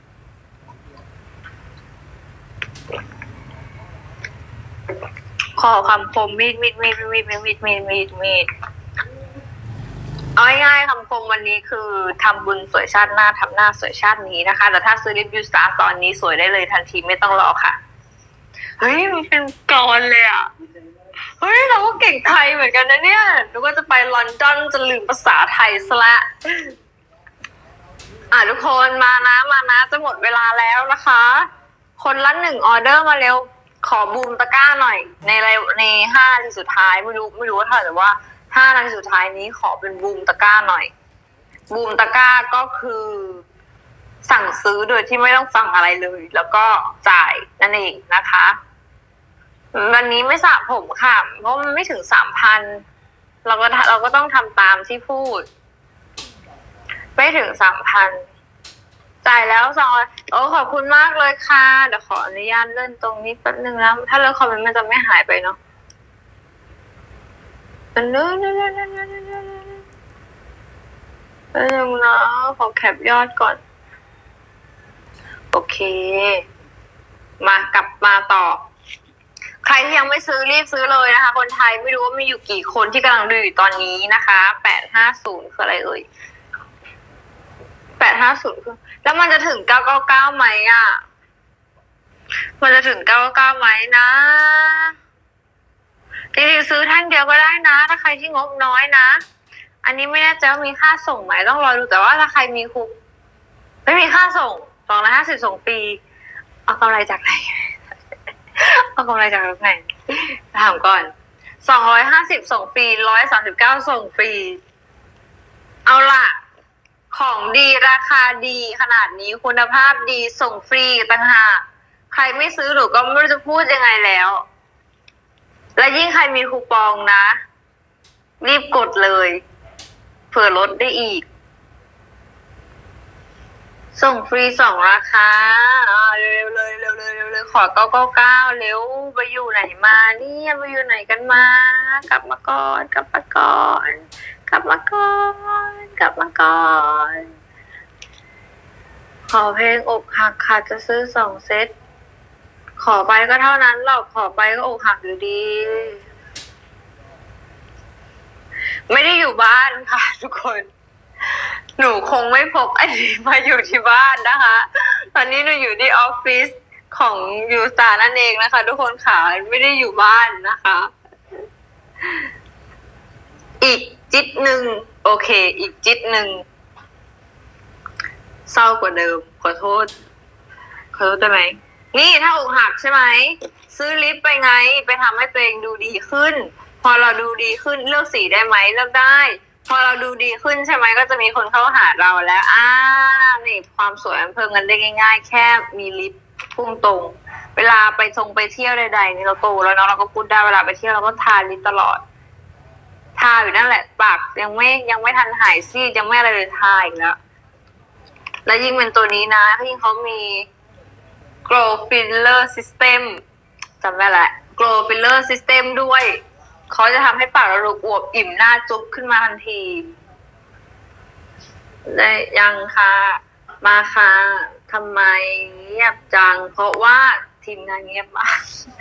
ขอคำคมมีดเอาง่ายๆคำคมวันนี้คือทำบุญสวยชาติหน้าทำหน้าสวยชาตินี้นะคะแต่ถ้าซื้อลิปยูสตาร์ตอนนี้สวยได้เลยทันทีไม่ต้องรอค่ะเฮ้ยมันเป็นกลอนเลยอ่ะเฮ้ยเราก็เก่งไทยเหมือนกันนะเนี่ยหนูก็จะไปลอนดอนจะลืมภาษาไทยซะละทุกคนมานะจะหมดเวลาแล้วนะคะคนละ1 ออเดอร์มาเร็วขอบูมตะกร้าหน่อยใน5 นาทีสุดท้ายไม่รู้ว่าเท่าแต่ว่า5 นาทีสุดท้ายนี้ขอเป็นบูมตะกร้าหน่อยบูมตะกร้าก็คือสั่งซื้อโดยที่ไม่ต้องสั่งอะไรเลยแล้วก็จ่ายนั่นเองนะคะวันนี้ไม่สระผมค่ะเพราะมันไม่ถึง 3,000 เราก็ต้องทำตามที่พูดไม่ถึง 3,000 จ่ายแล้วขอบคุณมากเลยค่ะเดี๋ยวขออนุญาตเลื่อนตรงนี้แป๊บนึงนะถ้าเลื่อนคอมเมนต์มันจะไม่หายไปเนาะเลื่อนนะขอแคปยอดก่อนโอเคกลับมาต่อใครที่ยังไม่ซื้อรีบซื้อเลยนะคะคนไทยไม่รู้ว่ามีอยู่กี่คนที่กำลังดูอยู่ตอนนี้นะคะ850คืออะไรเอ่ย850 850คือแล้วมันจะถึง999ไหมอ่ะมันจะถึง999ไหมนะจริงๆซื้อแท่งเดียวก็ได้นะถ้าใครที่งบน้อยนะอันนี้ไม่แน่ใจว่ามีค่าส่งไหมต้องรอดูแต่ว่าถ้าใครมีคูปไม่มีค่าส่ง250ส่งฟรีเอากำไรจากไหน เอากำไรจากไหนถามก่อน250ส่งฟรี139ส่งฟรีเอาล่ะของดีราคาดีขนาดนี้คุณภาพดีส่งฟรีต่างหากใครไม่ซื้อหนูก็ไม่รู้จะพูดยังไงแล้วและยิ่งใครมีคูปองนะรีบกดเลยเผื่อลดได้อีกส่งฟรี2ราคาเร็วเลยขอ999เร็วไปอยู่ไหนมาเนี่ยไปอยู่ไหนกันมากลับมาก่อนขอเพลงอกหักค่ะจะซื้อ2เซตขอไปก็เท่านั้นหรอกขอไปก็อกหักอยู่ดีไม่ได้อยู่บ้านค่ะทุกคนหนูคงไม่พกอันนี้มาอยู่ที่บ้านนะคะตอนนี้หนูอยู่ที่ออฟฟิศของยูสตานั่นเองนะคะทุกคนค่ะไม่ได้อยู่บ้านนะคะอีกจิตหนึ่งโอเคอีกจิตหนึ่งเศร้ากว่าเดิมขอโทษได้ไหมนี่ถ้าอกหักใช่ไหมซื้อลิปไปไงไปทำให้ตัวเองดูดีขึ้นพอเราดูดีขึ้นเลือกสีได้ไหมเลือกได้พอเราดูดีขึ้นใช่ไหมก็จะมีคนเข้าหาเราแล้วนี่ความสวยมันเพิ่มกันได้ง่ายๆแค่มีลิปพุ่งตรงเวลาไปเที่ยวใดๆนี่เราโตแล้วเนาะเราก็พูดได้เวลาไปเที่ยวเราก็ทาลิปตลอดทาอยู่นั่นแหละปากยังไม่ทันหายซีดยังไม่อะไรเลยทาอีกแล้วยิ่งเป็นตัวนี้นะยิ่งเขามี Glow Filler System จำได้แหละ Glow Filler System ด้วยเขาจะทำให้ปากเราดูอวบอิ่มหน้าจุ๊บขึ้นมาทันทีได้ยังค่ะมาค่ะทำไมเงียบจังเพราะว่าทีมงานเงียบมาก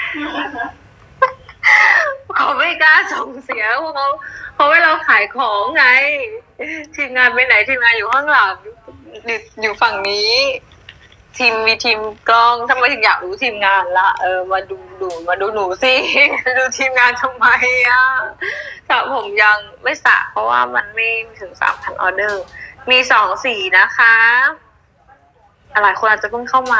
เขาไม่กล้าส่งเสียงเพราะว่าเราขายของไงทีมงานไปไหนทีมงานอยู่ข้างหลังอยู่ฝั่งนี้มีทีมกล้องทำไมถึงอยากรู้ทีมงานละมาดูหนูสิดูทีมงานทำไมสระผมยังไม่สระเพราะว่ามันไม่ถึง 3,000 ออเดอร์มี2สีนะคะหลายคนอาจจะเพิ่งเข้ามา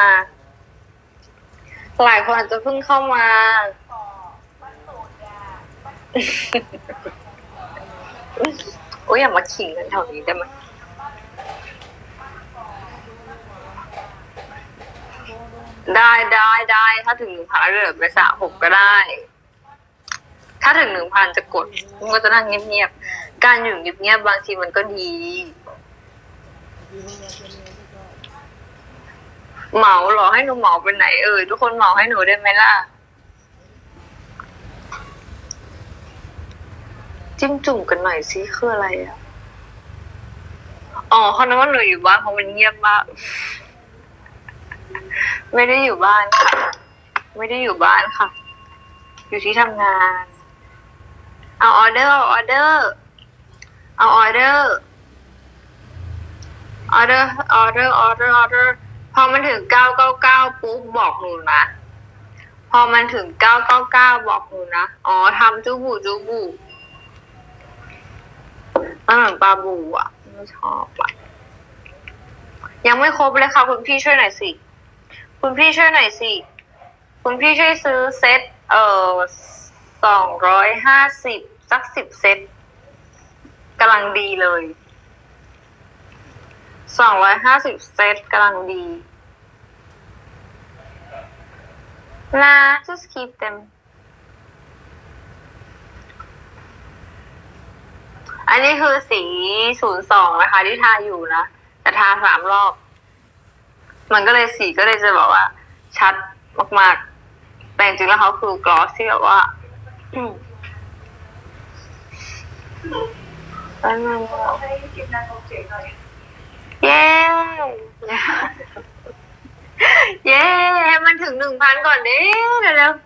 โอ้ยอย่ามาขิงกันแถวนี้ได้ไหมได้ถ้าถึง 1,000 เดือไปสระผมก็ได้ถ้าถึง 1,000 จะกดมันก็จะนั่งเงียบๆการอยู่เงียบๆบางทีมันก็ดีเหมาหรอให้หนูเหมาไปไหนทุกคนเหมาให้หนูได้ไหมล่ะจิ้มจุ่มกันหน่อยสิคืออะไรเขาคิดว่าหนูอยู่บ้านเพราะมันเงียบมากไม่ได้อยู่บ้านค่ะอยู่ที่ทำงานเอาออเดอร์พอมันถึง999ปุ๊บบอกหนูนะพอมันถึง999บอกหนูนะทำจูบูมันเหมือนปลาบูอ่ะไม่ชอบอ่ะยังไม่ครบเลยค่ะคุณพี่ช่วยหน่อยสิคุณพี่ช่วยซื้อเซต250สัก10เซตกำลังดีเลย250เซตกำลังดีนะ just keep them อันนี้คือสี02นะคะที่ทาอยู่นะแต่ทา3 รอบมันก็เลยสีก็เลยจะบอกว่าชัดมากๆแต่จริงๆแล้วเขาคือกลอสที่แบบว่าให้ทีมงานลงเสียงหน่อยเย้ให้มันถึง 1,000 ก่อนดิเร็ว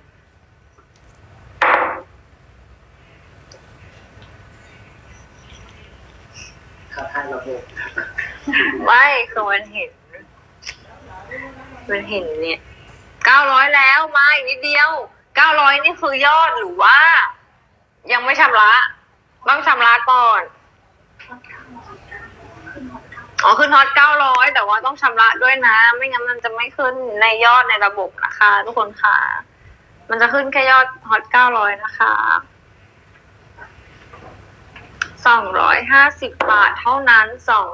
ขาดให้ระบบไม่คือมันเห็นเนี่ย900แล้วมาอีกนิดเดียว900นี่คือยอดหรือว่า ยังไม่ชำระต้องชำระก่อนขึ้นฮอต900แต่ว่าต้องชำระด้วยนะไม่งั้นมันจะไม่ขึ้นในยอดในระบบนะคะทุกคนค่ะมันจะขึ้นแค่ยอดฮอต900นะคะ250 บาทเท่านั้น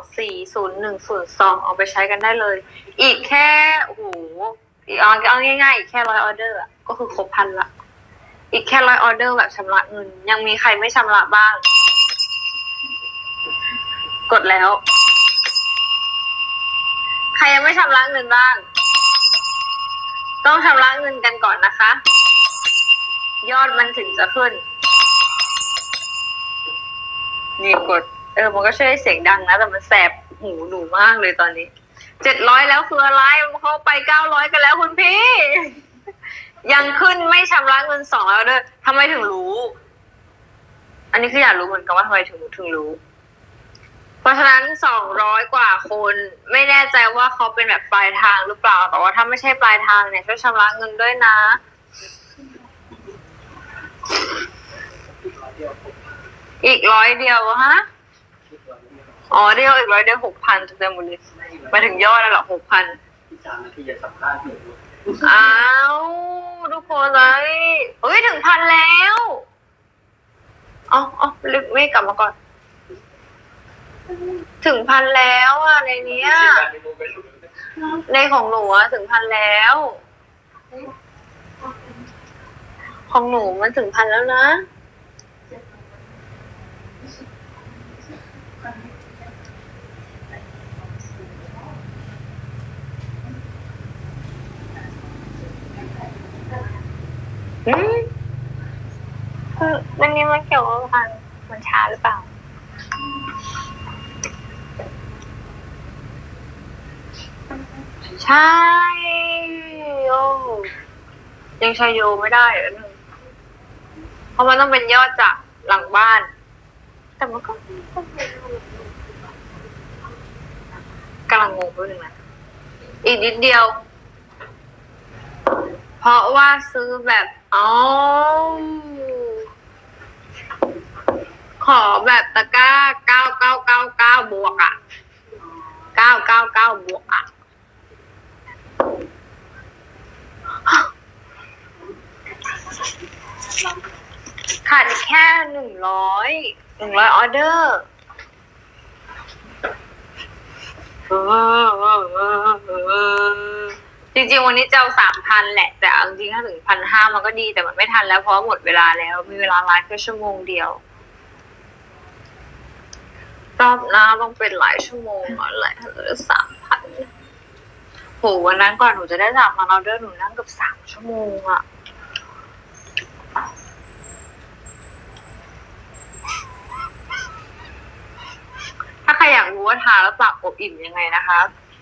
240102เอาไปใช้กันได้เลยอีกแค่โอ้โหเอาง่ายๆอีกแค่100 ออเดอร์ก็คือครบพันละอีกแค่100 ออเดอร์แบบชำระเงินยังมีใครไม่ชำระบ้างกดแล้วใครยังไม่ชำระเงินบ้างต้องชำระเงินกันก่อนนะคะยอดมันถึงจะขึ้นนี่กดมันก็ช่วยเสียงดังนะแต่มันแสบหูหนูมากเลยตอนนี้700แล้วคืออะไรเขาไป900กันแล้วคุณพี่ยังขึ้นไม่ชำระเงิน2แล้วด้วยทำไมถึงรู้อันนี้คืออยากรู้เหมือนกันว่าทำไมถึงรู้เพราะฉะนั้น200 กว่าคนไม่แน่ใจว่าเขาเป็นแบบปลายทางหรือเปล่าแต่ว่าถ้าไม่ใช่ปลายทางเนี่ยช่วยชำระเงินด้วยนะอีก100 เดียวฮะเดียวอีก100 เดียว 6,000 เต็มหมดเลยมาถึงยอดแล้วหรอ 6,000 อีก3 นาทีจะสัมภาษณ์หนูอ้าวทุกคนเลยถึง1,000แล้วรีบวิ่งกลับมาก่อนถึง1,000แล้วในนี้ในของหนูถึง1,000แล้วของหนูมันถึง1,000แล้วนะคือมันนี้มันเกี่ยวกับมันช้าหรือเปล่าใช่ยังใช้โยไม่ได้เพราะมันต้องเป็นยอดจากหลังบ้านแต่มันก็กำลังงงด้วยนะอีกนิดเดียวเพราะว่าซื้อแบบขอแบบตะกร้า9999บวก999บวกขาดแค่100 ออเดอร์จริงๆวันนี้จะเอา3,000แหละแต่จริงๆถ้าถึง1,500มันก็ดีแต่มันไม่ทันแล้วเพราะหมดเวลาแล้วมีเวลาไลฟ์แค่ชั่วโมงเดียวรอบหน้าต้องเป็นหลายชั่วโมงอะไรถึงจะ3,000โหวันนั้นก่อนหนูจะได้3,000ออเดอร์หนูนั่งกับ3 ชั่วโมงถ้าใครอยากรู้ว่าทาแล้วปากอบอิ่มยังไงนะคะ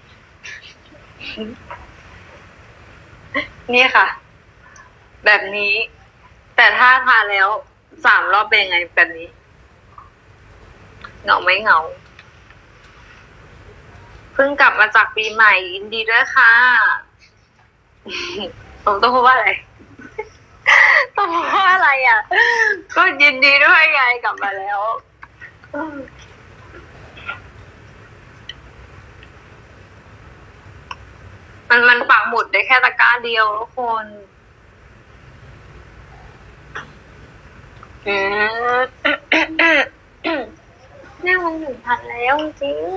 นี่ค่ะแบบนี้แต่ถ้าทาแล้ว3 รอบเป็นยังไงแบบนี้เหงาไม่เหงาเพิ่งกลับมาจากปีใหม่ยินดีด้วยค่ะผมต้องพูดว่าอะไรต้องพูดว่าอะไรก็ยินดีด้วยไงกลับมาแล้วมันปักหมุดได้แค่ตะกร้าเดียวทุกคนเนี่ยมัน1,000แล้วจริง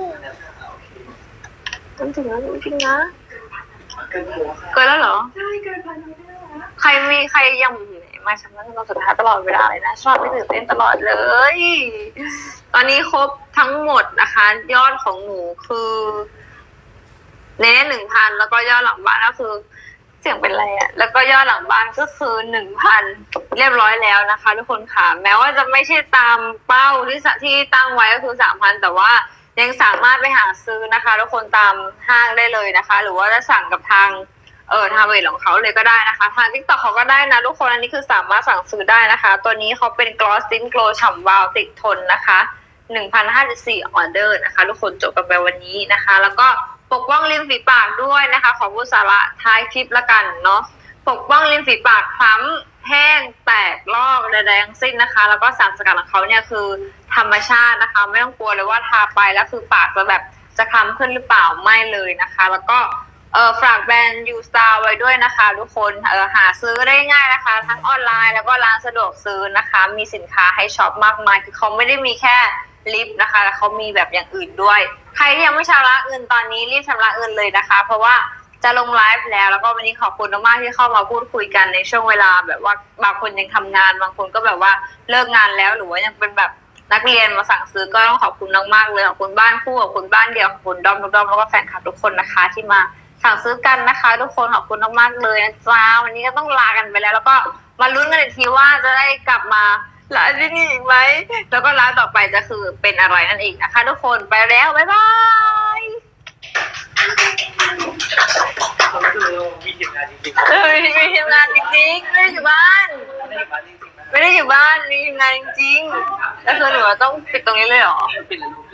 มันถึงแล้วจริงนะเกินแล้วเหรอใช่เกิน1,000แล้วใครยังมาชำระเงินตอนสุดท้ายตลอดเวลาเลยนะชอบไม่ตื่นเต้นตลอดเลยตอนนี้ครบทั้งหมดนะคะยอดของหนูคือในนี้ 1,000 แล้วก็ยอดหลังบ้านก็คือเสียงเป็นไรแล้วก็ยอดหลังบ้านก็คือ 1,000 เรียบร้อยแล้วนะคะทุกคนค่ะแม้ว่าจะไม่ใช่ตามเป้าที่ตั้งไว้ก็คือ 3,000 แต่ว่ายังสามารถไปหาซื้อนะคะทุกคนตามห้างได้เลยนะคะหรือว่าจะสั่งกับทางทางเว็บของเขาเลยก็ได้นะคะทาง TikTok เขาก็ได้นะทุกคนอันนี้คือสามารถสั่งซื้อได้นะคะตัวนี้เขาเป็น Gloss Skin Glow ฉ่ำวาวติดทนนะคะ 1,054 ออเดอร์นะคะทุกคนจบกันไปวันนี้นะคะ แล้วก็ปกป้องริมฝีปากด้วยนะคะขอพูดสาระท้ายคลิปละกันเนาะปกป้องริมฝีปากคล้ำแห้งแตกลอกใดๆทั้งสิ้นนะคะแล้วก็สารสกัดของเขาเนี่ยคือธรรมชาตินะคะไม่ต้องกลัวเลยว่าทาไปแล้วคือปากจะแบบจะคล้ำขึ้นหรือเปล่าไม่เลยนะคะแล้วก็ฝากแบรนด์ยูสตาร์ไว้ด้วยนะคะทุกคนหาซื้อได้ง่ายนะคะทั้งออนไลน์แล้วก็ร้านสะดวกซื้อนะคะมีสินค้าให้ช็อปมากมายคือเขาไม่ได้มีแค่ลิปนะคะแล้วเขามีแบบอย่างอื่นด้วยใครที่ยังไม่ชำระเงินตอนนี้รีบชำระเงินเลยนะคะเพราะว่าจะลงไลฟ์แล้วก็วันนี้ขอบคุณมากที่เข้ามาพูดคุยกันในช่วงเวลาแบบว่าบางคนยังทำงานบางคนก็แบบว่าเลิกงานแล้วหรือว่ายังเป็นแบบนักเรียนมาสั่งซื้อก็ต้องขอบคุณมากๆเลยขอบคุณบ้านคู่ขอบคุณบ้านเดียวขอบคุณด้อมแล้วก็แฟนคลับทุกคนนะคะที่มาสั่งซื้อกันนะคะทุกคนขอบคุณมากๆเลยนะจ๊ะวันนี้ก็ต้องลากันไปแล้วก็มาลุ้นกันอีกทีว่าจะได้กลับมาร้านที่นี่อีกไหมแล้วก็ร้านต่อไปจะคือเป็นอะไรนั่นเองนะคะทุกคนไปแล้วบ๊ายบายมีทีมงานจริงๆมีทีมงานจริงๆไม่ได้อยู่บ้านไม่ได้อยู่บ้านมีทีมงานจริงๆแล้วคือหนูต้องปิดตรงนี้เลยเหรอเป็นลูก